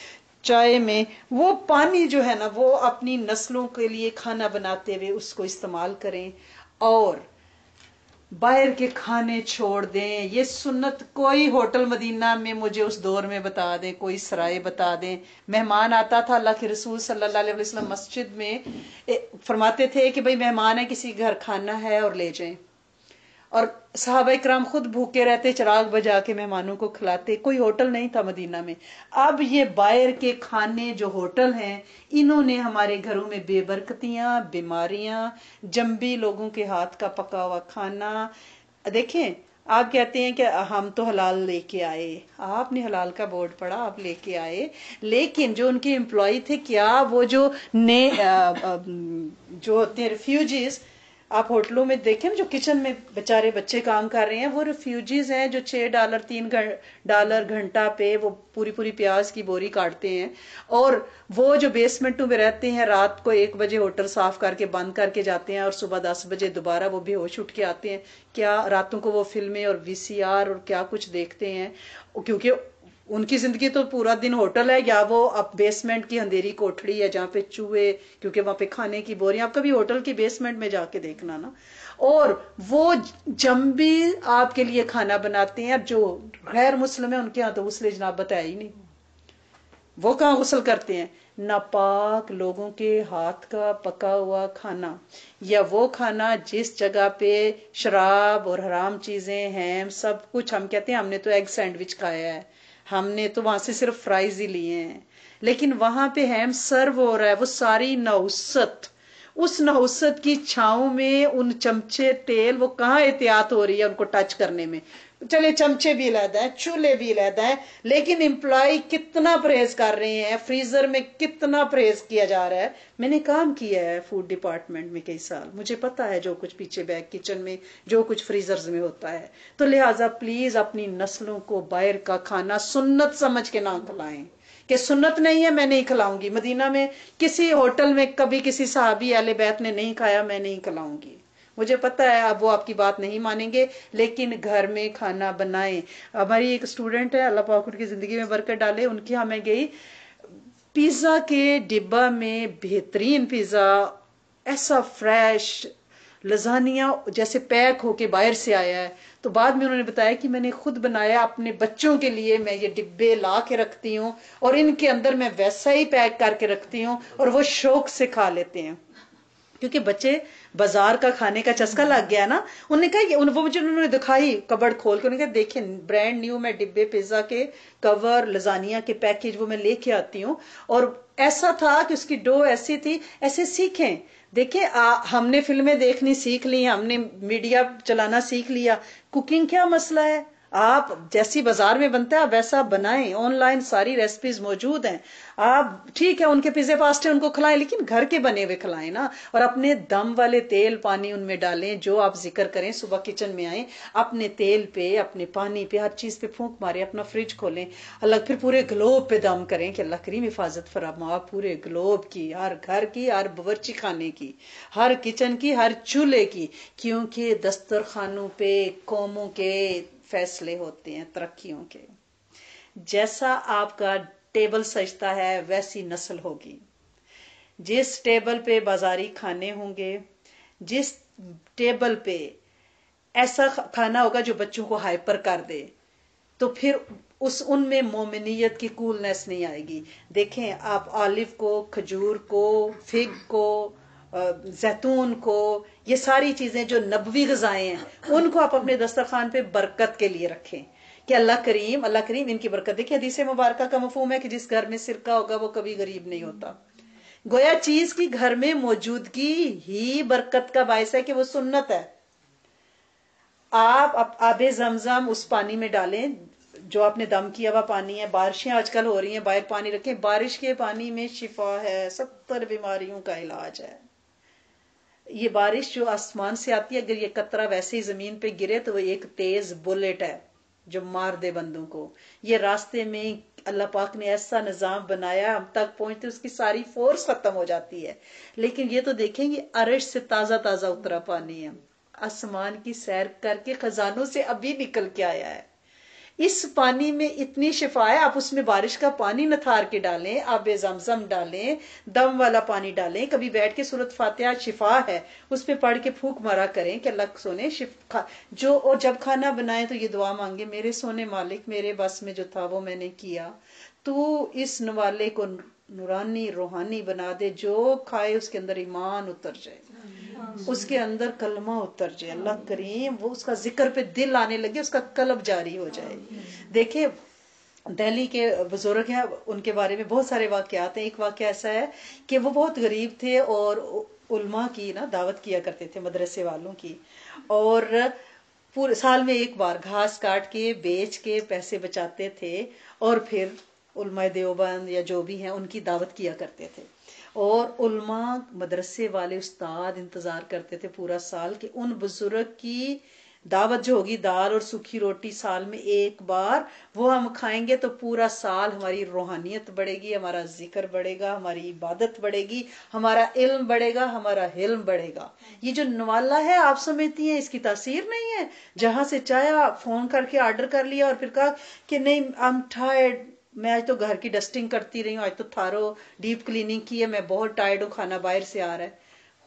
چائے میں وہ پانی جو ہے نا وہ اپنی نسلوں کے لیے کھانا بناتے ہوئے اس کو استعمال کریں اور باہر کے کھانے چھوڑ دیں. یہ سنت کوئی ہوٹل مدینہ میں مجھے اس دور میں بتا دیں, کوئی سرائے بتا دیں. مہمان آتا تھا, اللہ کے رسول صلی اللہ علیہ وسلم مسجد میں فرماتے تھے کہ بھئی مہمان ہے, کسی گھر کھانا ہے اور لے جائیں. اور صحابہ کرام خود بھوکے رہتے, چراغ بجا کے مہمانوں کو کھلاتے. کوئی ہوٹل نہیں تھا مدینہ میں. اب یہ باہر کے کھانے جو ہوٹل ہیں, انہوں نے ہمارے گھروں میں بے برکتیاں, بیماریاں, جنبی لوگوں کے ہاتھ کا پکا ہوا کھانا. دیکھیں آپ کہتے ہیں کہ ہم تو حلال لے کے آئے, آپ نے حلال کا بورڈ پڑھا, آپ لے کے آئے, لیکن جو ان کے امپلائی تھے, کیا وہ جو نے جو ہوتے ہیں ریفیوجیز, آپ ہوٹلوں میں دیکھیں جو کچن میں بیچارے بچے کام کر رہے ہیں, وہ ریفیوجیز ہیں جو چھ ڈالر تین ڈالر گھنٹہ پہ وہ پوری پوری پیاز کی بوری کاٹتے ہیں. اور وہ جو بیسمنٹوں میں رہتے ہیں, رات کو ایک بجے ہوٹل صاف کر کے بند کر کے جاتے ہیں اور صبح دس بجے دوبارہ وہ بے ہوش اٹھ کے آتے ہیں. کیا راتوں کو وہ فلمیں اور وی سی آر اور کیا کچھ دیکھتے ہیں, کیونکہ ان کی زندگی تو پورا دن ہوٹل ہے, یا وہ اب بیسمنٹ کی اندھیری کوٹھڑی ہے جہاں پہ چوہے, کیونکہ وہاں پہ کھانے کی بوریاں. آپ کبھی ہوٹل کی بیسمنٹ میں جا کے دیکھنا نا. اور وہ جنبی آپ کے لیے کھانا بناتے ہیں. جو غیر مسلم ہیں ان کے یہاں تو غسل جنابت ہے ہی نہیں, وہ کہاں غسل کرتے ہیں. ناپاک لوگوں کے ہاتھ کا پکا ہوا کھانا, یا وہ کھانا جس جگہ پہ شراب اور حرام چیزیں ہیں, سب کچھ. ہم کہتے ہیں ہم نے تو ایگ سینڈوچ کھایا ہے, ہم نے تو وہاں سے صرف فرائز ہی لیے ہیں, لیکن وہاں پہ ہیم سرو ہو رہا ہے وہ ساری نحوست. اس نحوست کی چھاؤں میں ان چمچے تیل, وہ کہاں احتیاط ہو رہی ہے ان کو ٹچ کرنے میں. چلے چمچے بھی علیحدہ ہیں, چولہے بھی علیحدہ ہیں, لیکن امپلائی کتنا پرہیز کر رہے ہیں, فریزر میں کتنا پرہیز کیا جا رہا ہے. میں نے کام کیا ہے فوڈ ڈپارٹمنٹ میں کئی سال, مجھے پتا ہے جو کچھ پیچھے بیک کچن میں جو کچھ فریزرز میں ہوتا ہے. تو لہٰذا پلیز اپنی نسلوں کو باہر کا کھانا سنت سمجھ کے نہ کھلائیں, کہ سنت نہیں ہے میں نہیں کھلاؤں گی. مدینہ میں کسی ہوٹل میں کبھی کسی صحابی اہل بیت نے نہیں کھایا, میں نہیں کھلاؤں گی. مجھے پتا ہے اب وہ آپ کی بات نہیں مانیں گے, لیکن گھر میں کھانا بنائیں. ہماری ایک اسٹوڈنٹ ہے, اللہ پاک ان کی زندگی میں برکت ڈالے, ان کی ہمیں گئی پیزا کے ڈبہ میں بہترین پیزا, ایسا فریش لزانیہ جیسے پیک ہو کے باہر سے آیا ہے. تو بعد میں انہوں نے بتایا کہ میں نے خود بنایا اپنے بچوں کے لیے, میں یہ ڈبے لا کے رکھتی ہوں اور ان کے اندر میں ویسا ہی پیک کر کے رکھتی ہوں, اور وہ شوق سے کھا لیتے ہیں. کیونکہ بچے بازار کا کھانے کا چسکا لگ گیا نا. انہوں نے کہا کہ وہ مجھے انہوں نے دکھائی کبڑ کھول کے, انہوں نے کہا دیکھیں برانڈ نیو میں ڈبے پیزا کے کور, لزانیہ کے پیکج وہ میں لے کے آتی ہوں. اور ایسا تھا کہ اس کی ڈو ایسی تھی. ایسے سیکھیں. دیکھیں ہم نے فلمیں دیکھنی سیکھ لی, ہم نے میڈیا چلانا سیکھ لیا, کوکنگ کیا مسئلہ ہے. آپ جیسی بازار میں بنتا ہے ویسا بنائیں, آن لائن ساری ریسپیز موجود ہیں. آپ ٹھیک ہے ان کے پیزے پاستے ان کو کھلائیں, لیکن گھر کے بنے ہوئے کھلائیں نا. اور اپنے دم والے تیل پانی ان میں ڈالیں, جو آپ ذکر کریں صبح کچن میں آئیں, اپنے تیل پہ اپنے پانی پہ ہر چیز پہ پھونک ماریں, اپنا فریج کھولیں, اللہ پھر پورے گلوب پہ دم کریں کہ اللہ کریم حفاظت فرما پورے گلوب کی, ہر گھر کی, ہر باورچی خانے کی, ہر کچن کی, ہر چولہے کی. کیونکہ دسترخوانوں پہ قوموں کے فیصلے ہوتے ہیں, ترقیوں کے. جیسا آپ کا ٹیبل سجتا ہے ویسی نسل ہوگی. جس ٹیبل پہ بازاری کھانے ہوں گے, جس ٹیبل پہ ایسا کھانا ہوگا جو بچوں کو ہائپر کر دے, تو پھر اس ان میں مومنیت کی کولنس نہیں آئے گی. دیکھیں آپ آلیو کو, کھجور کو, فگ کو, زیتون کو, یہ ساری چیزیں جو نبوی غذائیں ہیں, ان کو آپ اپنے دسترخوان پہ برکت کے لیے رکھیں کہ اللہ کریم اللہ کریم ان کی برکت. دیکھیں حدیث مبارکہ کا مفہوم ہے کہ جس گھر میں سرکہ ہوگا وہ کبھی غریب نہیں ہوتا. گویا چیز کی گھر میں موجودگی ہی برکت کا باعث ہے کہ وہ سنت ہے. آپ آب زمزم اس پانی میں ڈالیں جو آپ نے دم کیا ہوا پانی ہے. بارشیں آج کل ہو رہی ہیں, باہر پانی رکھیں, بارش کے پانی میں شفا ہے, ستر بیماریوں کا علاج ہے. یہ بارش جو آسمان سے آتی ہے, اگر یہ قطرہ ویسے ہی زمین پہ گرے تو وہ ایک تیز بلیٹ ہے جو مار دے بندوں کو. یہ راستے میں اللہ پاک نے ایسا نظام بنایا, ہم تک پہنچتے اس کی ساری فورس ختم ہو جاتی ہے. لیکن یہ تو دیکھیں گے عرش سے تازہ تازہ اترا پانی ہے, آسمان کی سیر کر کے خزانوں سے ابھی نکل کے آیا ہے. اس پانی میں اتنی شفا ہے. آپ اس میں بارش کا پانی نتھار کے ڈالیں, آب زمزم ڈالیں, دم والا پانی ڈالیں, کبھی بیٹھ کے سورت فاتحہ شفا ہے اس پہ پڑھ کے پھونک مارا کریں کہ اللہ سونے شفا جو. اور جب کھانا بنائیں تو یہ دعا مانگے, میرے سونے مالک میرے بس میں جو تھا وہ میں نے کیا, تو اس نوالے کو نورانی روحانی بنا دے, جو کھائے اس کے اندر ایمان اتر جائے, اس کے اندر کلمہ اتر جائے, اللہ کریم وہ اس کا ذکر پہ دل آنے لگے, اس کا قلب جاری ہو جائے. دیکھیں دہلی کے بزرگ ہیں, ان کے بارے میں بہت سارے واقعات ہیں. ایک واقعہ ایسا ہے کہ وہ بہت غریب تھے اور علماء کی نا دعوت کیا کرتے تھے, مدرسے والوں کی, اور پورے سال میں ایک بار گھاس کاٹ کے بیچ کے پیسے بچاتے تھے اور پھر علماء دیوبند یا جو بھی ہیں ان کی دعوت کیا کرتے تھے. اور علماء مدرسے والے استاد انتظار کرتے تھے پورا سال کہ ان بزرگ کی دعوت جو ہوگی, دال اور سوکھی روٹی سال میں ایک بار, وہ ہم کھائیں گے تو پورا سال ہماری روحانیت بڑھے گی, ہمارا ذکر بڑھے گا, ہماری عبادت بڑھے گی, ہمارا علم بڑھے گا, ہمارا حلم بڑھے گا. یہ جو نوالا ہے آپ سمجھتی ہیں اس کی تاثیر نہیں ہے, جہاں سے چاہے فون کر کے آرڈر کر لیا اور پھر کہا کہ نہیں آئی ایم ٹائرڈ, میں آج تو گھر کی ڈسٹنگ کرتی رہی ہوں, آج تو تھارو ڈیپ کلیننگ کی ہے, میں بہت ٹائرڈ ہوں, کھانا باہر سے آ رہا ہے.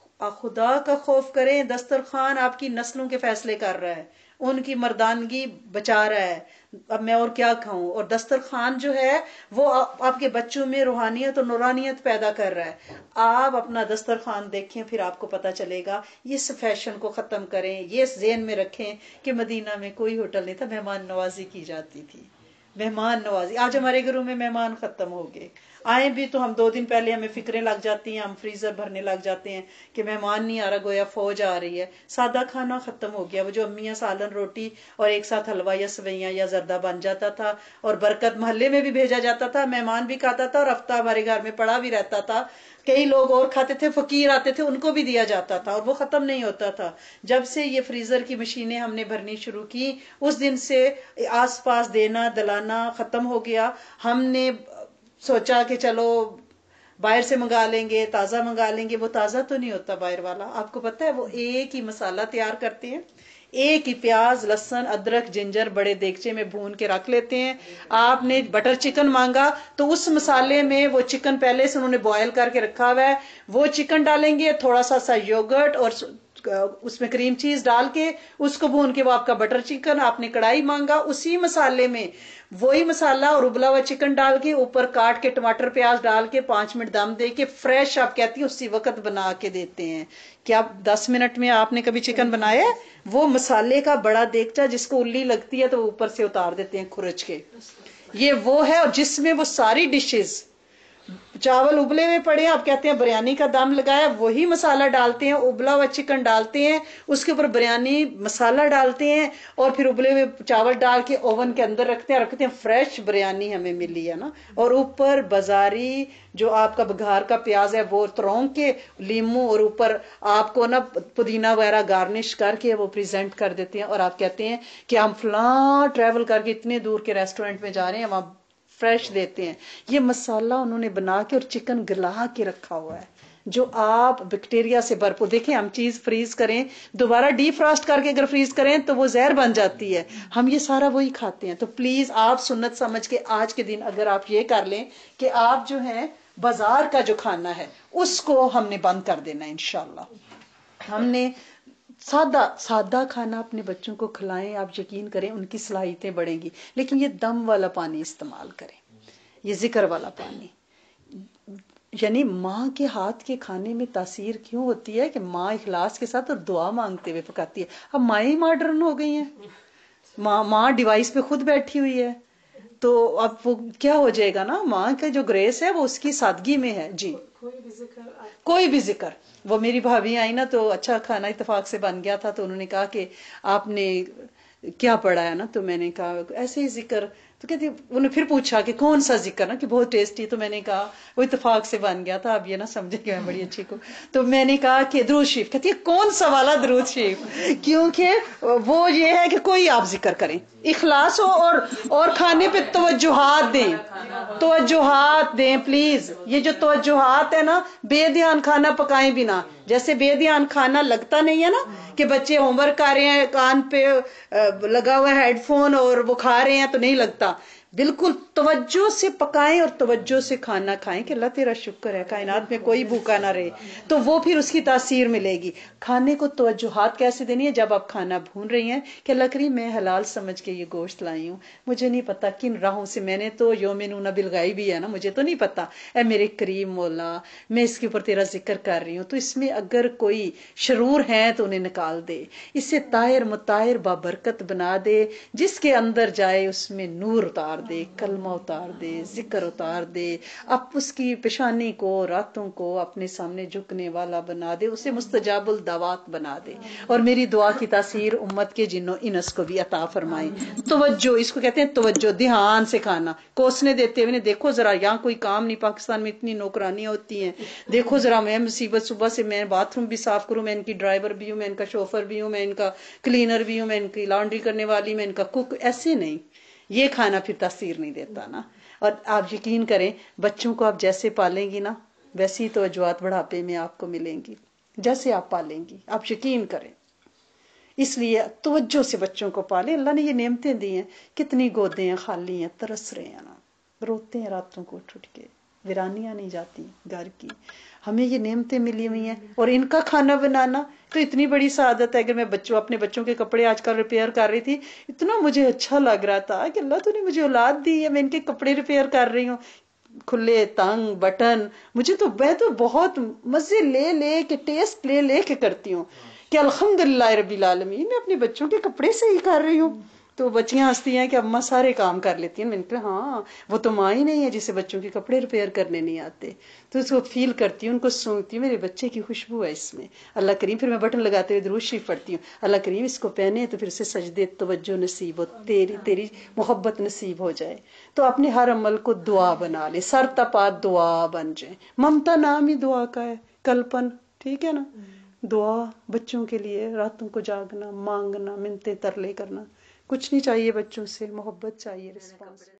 خدا کا خوف کریں, دسترخوان آپ کی نسلوں کے فیصلے کر رہا ہے, ان کی مردانگی بچا رہا ہے. اب میں اور کیا کھاؤں, اور دسترخوان جو ہے وہ آپ کے بچوں میں روحانیت اور نورانیت پیدا کر رہا ہے. آپ اپنا دسترخوان دیکھیں, پھر آپ کو پتا چلے گا. اس فیشن کو ختم کریں, یہ ذہن میں رکھیں کہ مدینہ میں کوئی ہوٹل نہیں تھا, مہمان نوازی کی جاتی تھی, مہمان نوازی. آج ہمارے گھروں میں مہمان ختم ہو گئے, آئے بھی تو ہم دو دن پہلے ہمیں فکریں لگ جاتی ہیں, ہم فریزر بھرنے لگ جاتے ہیں کہ مہمان نہیں آ رہا, گویا فوج آ رہی ہے. سادہ کھانا ختم ہو گیا, وہ جو امیاں سالن روٹی اور ایک ساتھ حلوہ یا سویاں یا زردہ بن جاتا تھا, اور برکت محلے میں بھی بھیجا جاتا تھا, مہمان بھی کھاتا تھا اور ہفتہ ہمارے گھر میں پڑا بھی رہتا تھا. کئی لوگ اور کھاتے تھے, فقیر آتے تھے ان کو بھی دیا جاتا تھا, اور وہ ختم نہیں ہوتا تھا. جب سے یہ فریزر کی مشینیں ہم نے بھرنی شروع کی, اس دن سے آس پاس دینا دلانا ختم ہو گیا. ہم نے سوچا کہ چلو باہر سے منگا لیں گے, تازہ منگا لیں گے. وہ تازہ تو نہیں ہوتا باہر والا, آپ کو پتا ہے وہ ایک ہی مسالہ تیار کرتے ہیں, ایک ہی پیاز لہسن ادرک جنجر بڑے دیگچے میں بھون کے رکھ لیتے ہیں. آپ نے بٹر چکن مانگا تو اس مسالے میں وہ چکن پہلے سے انہوں نے بوائل کر کے رکھا ہوا ہے, وہ چکن ڈالیں گے, تھوڑا سا سا یوگرٹ اور اس میں کریم چیز ڈال کے اس کو بھون کے وہ آپ کا بٹر چکن. آپ نے کڑھائی مانگا, اسی مسالے میں وہی مسالہ اور ابلا ہوا چکن ڈال کے اوپر کاٹ کے ٹماٹر پیاز ڈال کے پانچ منٹ دم دے کے فریش آپ کہتی ہیں اسی وقت بنا کے دیتے ہیں. کیا دس منٹ میں آپ نے کبھی چکن بنایا ہے؟ وہ مسالے کا بڑا دیگچا جس کو الی لگتی ہے تو وہ اوپر سے اتار دیتے ہیں کھرچ کے, یہ وہ ہے. اور جس میں وہ ساری ڈشز, چاول ابلے ہوئے پڑے ہیں, آپ کہتے ہیں بریانی کا دم لگایا, وہی مسالہ ڈالتے ہیں, ابلا ہوا چکن ڈالتے ہیں, اس کے اوپر بریانی مسالہ ڈالتے ہیں, اور پھر ابلے ہوئے چاول ڈال کے اوون کے اندر رکھتے ہیں, رکھتے ہیں. فریش بریانی ہمیں ملی ہے نا. اور اوپر بازاری جو آپ کا بگھار کا پیاز ہے وہ ترون کے, لیمو, اور اوپر آپ کو نا پودینہ وغیرہ گارنش کر کے وہ پریزنٹ کر دیتے ہیں. اور آپ کہتے ہیں کہ ہم فلاں ٹریول کر کے اتنے دور کے ریسٹورینٹ میں جا رہے ہیں, وہاں فریش دیتے ہیں. یہ مسالہ انہوں نے بنا کے اور چکن گلا کے رکھا ہوا ہے جو آپ بیکٹیریا سے بھرپور. دیکھیں ہم چیز فریز کریں, دوبارہ ڈی فراسٹ کر کے اگر فریز کریں تو وہ زہر بن جاتی ہے, ہم یہ سارا وہی کھاتے ہیں. تو پلیز آپ سنت سمجھ کے آج کے دن اگر آپ یہ کر لیں کہ آپ جو ہیں بازار کا جو کھانا ہے اس کو ہم نے بند کر دینا انشاءاللہ. ہم نے سادہ سادہ کھانا اپنے بچوں کو کھلائیں, آپ یقین کریں ان کی صلاحیتیں بڑھیں گی. لیکن یہ دم والا پانی استعمال کریں, یہ ذکر والا پانی. یعنی ماں کے ہاتھ کے کھانے میں تاثیر کیوں ہوتی ہے کہ ماں اخلاص کے ساتھ اور دعا مانگتے ہوئے پکاتی ہے. اب مائیں ماڈرن ہو گئی ہیں, ماں ماں ڈیوائس پہ خود بیٹھی ہوئی ہے, تو اب وہ کیا ہو جائے گا نا, ماں کا جو گریس ہے وہ اس کی سادگی میں ہے. جی کوئی بھی ذکر, کوئی بھی ذکر. وہ میری بھابھی آئی نا تو اچھا کھانا اتفاق سے بن گیا تھا, تو انہوں نے کہا کہ آپ نے کیا پڑھا ہے نا, تو میں نے کہا ایسے ہی ذکر. تو کہتی, انہوں نے پھر پوچھا کہ کون سا ذکر نا, کہ بہت ٹیسٹی. تو میں نے کہا وہ اتفاق سے بن گیا تھا, اب یہ نہ سمجھے کہ میں بڑی اچھی کو. تو میں نے کہا کہ درود شریف. کہتی ہے کون سا والا درود شریف, کیونکہ وہ یہ ہے کہ کوئی آپ ذکر کریں, اخلاص ہو, اور اور کھانے پہ توجہات دیں, توجہات دیں پلیز. یہ جو توجہات ہے نا, بے دھیان کھانا پکائیں بھی نہ, جیسے بے دھیان کھانا لگتا نہیں ہے نا کہ بچے ہوم ورک کر رہے ہیں کان پہ لگا ہوا ہے ہیڈ فون اور وہ کھا رہے ہیں تو نہیں لگتا. بالکل توجہ سے پکائیں اور توجہ سے کھانا کھائیں کہ اللہ تیرا شکر ہے کائنات میں کوئی بھوکا نہ رہے, تو وہ پھر اس کی تاثیر ملے گی. کھانے کو توجہات کیسے دینی ہے؟ جب آپ کھانا بھون رہی ہیں کہ اللہ کریم میں حلال سمجھ کے یہ گوشت لائی ہوں, مجھے نہیں پتا کن راہوں سے, میں نے تو یومنون بالغیب بھی ہے نا, مجھے تو نہیں پتا, اے میرے کریم مولا میں اس کے اوپر تیرا ذکر کر رہی ہوں, تو اس میں اگر کوئی شرور ہے تو انہیں نکال دے, اسے طاہر مطہر بابرکت بنا دے, جس کے اندر جائے اس میں نور اتار دے, کلمہ اتار دے, ذکر اتار دے, اب اس کی پیشانی کو راتوں کو اپنے سامنے جھکنے والا بنا دے, اسے مستجاب الدعوات بنا دے. اور میری دعا کی تاثیر امت کے جنوں انس کو بھی عطا فرمائے. توجہ اس کو کہتے ہیں توجہ, دھیان سے کھانا. کوسنے دیتے ہوئے دیکھو ذرا, یہاں کوئی کام نہیں, پاکستان میں اتنی نوکرانیاں ہوتی ہیں, دیکھو ذرا میں مصیبت, صبح سے میں باتھ روم بھی صاف کروں, میں ان کی ڈرائیور بھی ہوں, میں ان کا شوفر بھی ہوں, میں ان کا کلینر بھی ہوں, میں ان کی لانڈری کرنے والی, میں ان کا کوک. ایسے نہیں, یہ کھانا پھر تاثیر نہیں دیتا نا. اور آپ یقین کریں بچوں کو آپ جیسے پالیں گی نا ویسی توجہات بڑھاپے میں آپ کو ملیں گی, جیسے آپ پالیں گی, آپ یقین کریں. اس لیے توجہ سے بچوں کو پالیں. اللہ نے یہ نعمتیں دی ہیں, کتنی گودیں ہیں خالی ہیں, ترس رہے ہیں نا, روتے ہیں راتوں کو اٹھ اٹھ کے, ویرانیاں نہیں جاتی گھر کی. ہمیں یہ نعمتیں ملی ہوئی ہیں اور ان کا کھانا بنانا تو اتنی بڑی سعادت ہے. اگر میں بچوں اپنے بچوں کے کپڑے آج کل ریپیئر کر رہی تھی, اتنا مجھے اچھا لگ رہا تھا کہ اللہ تو نے مجھے اولاد دی ہے, میں ان کے کپڑے ریپیئر کر رہی ہوں, کھلے تنگ بٹن. مجھے تو میں تو بہت مزے لے لے کے, ٹیسٹ لے لے کے کرتی ہوں کہ الحمدللہ رب العالمین میں اپنے بچوں کے کپڑے صحیح کر رہی ہوں. تو بچیاں ہنستی ہیں کہ اماں سارے کام کر لیتی ہیں. میں نے کہا ہاں وہ تو ماں ہی نہیں ہے جسے بچوں کے کپڑے ریپیئر کرنے نہیں آتے. تو اس کو فیل کرتی ہوں, ان کو سونگتی ہوں, میرے بچے کی خوشبو ہے اس میں, اللہ کریم. پھر میں بٹن لگاتے ہوئے درود شریف پڑھتی ہوں, اللہ کریم اس کو پہنے تو پھر اسے سجدے توجہ نصیب ہو, تیری تیری محبت نصیب ہو جائے. تو اپنے ہر عمل کو دعا بنا لے, سر تپا دعا بن جائے. ممتا نام ہی دعا کا ہے, کلپن, ٹھیک ہے نا. دعا بچوں کے لیے, راتوں کو جاگنا, مانگنا, منتیں ترلے کرنا. کچھ نہیں چاہیے بچوں سے, محبت چاہیے, رسپانس.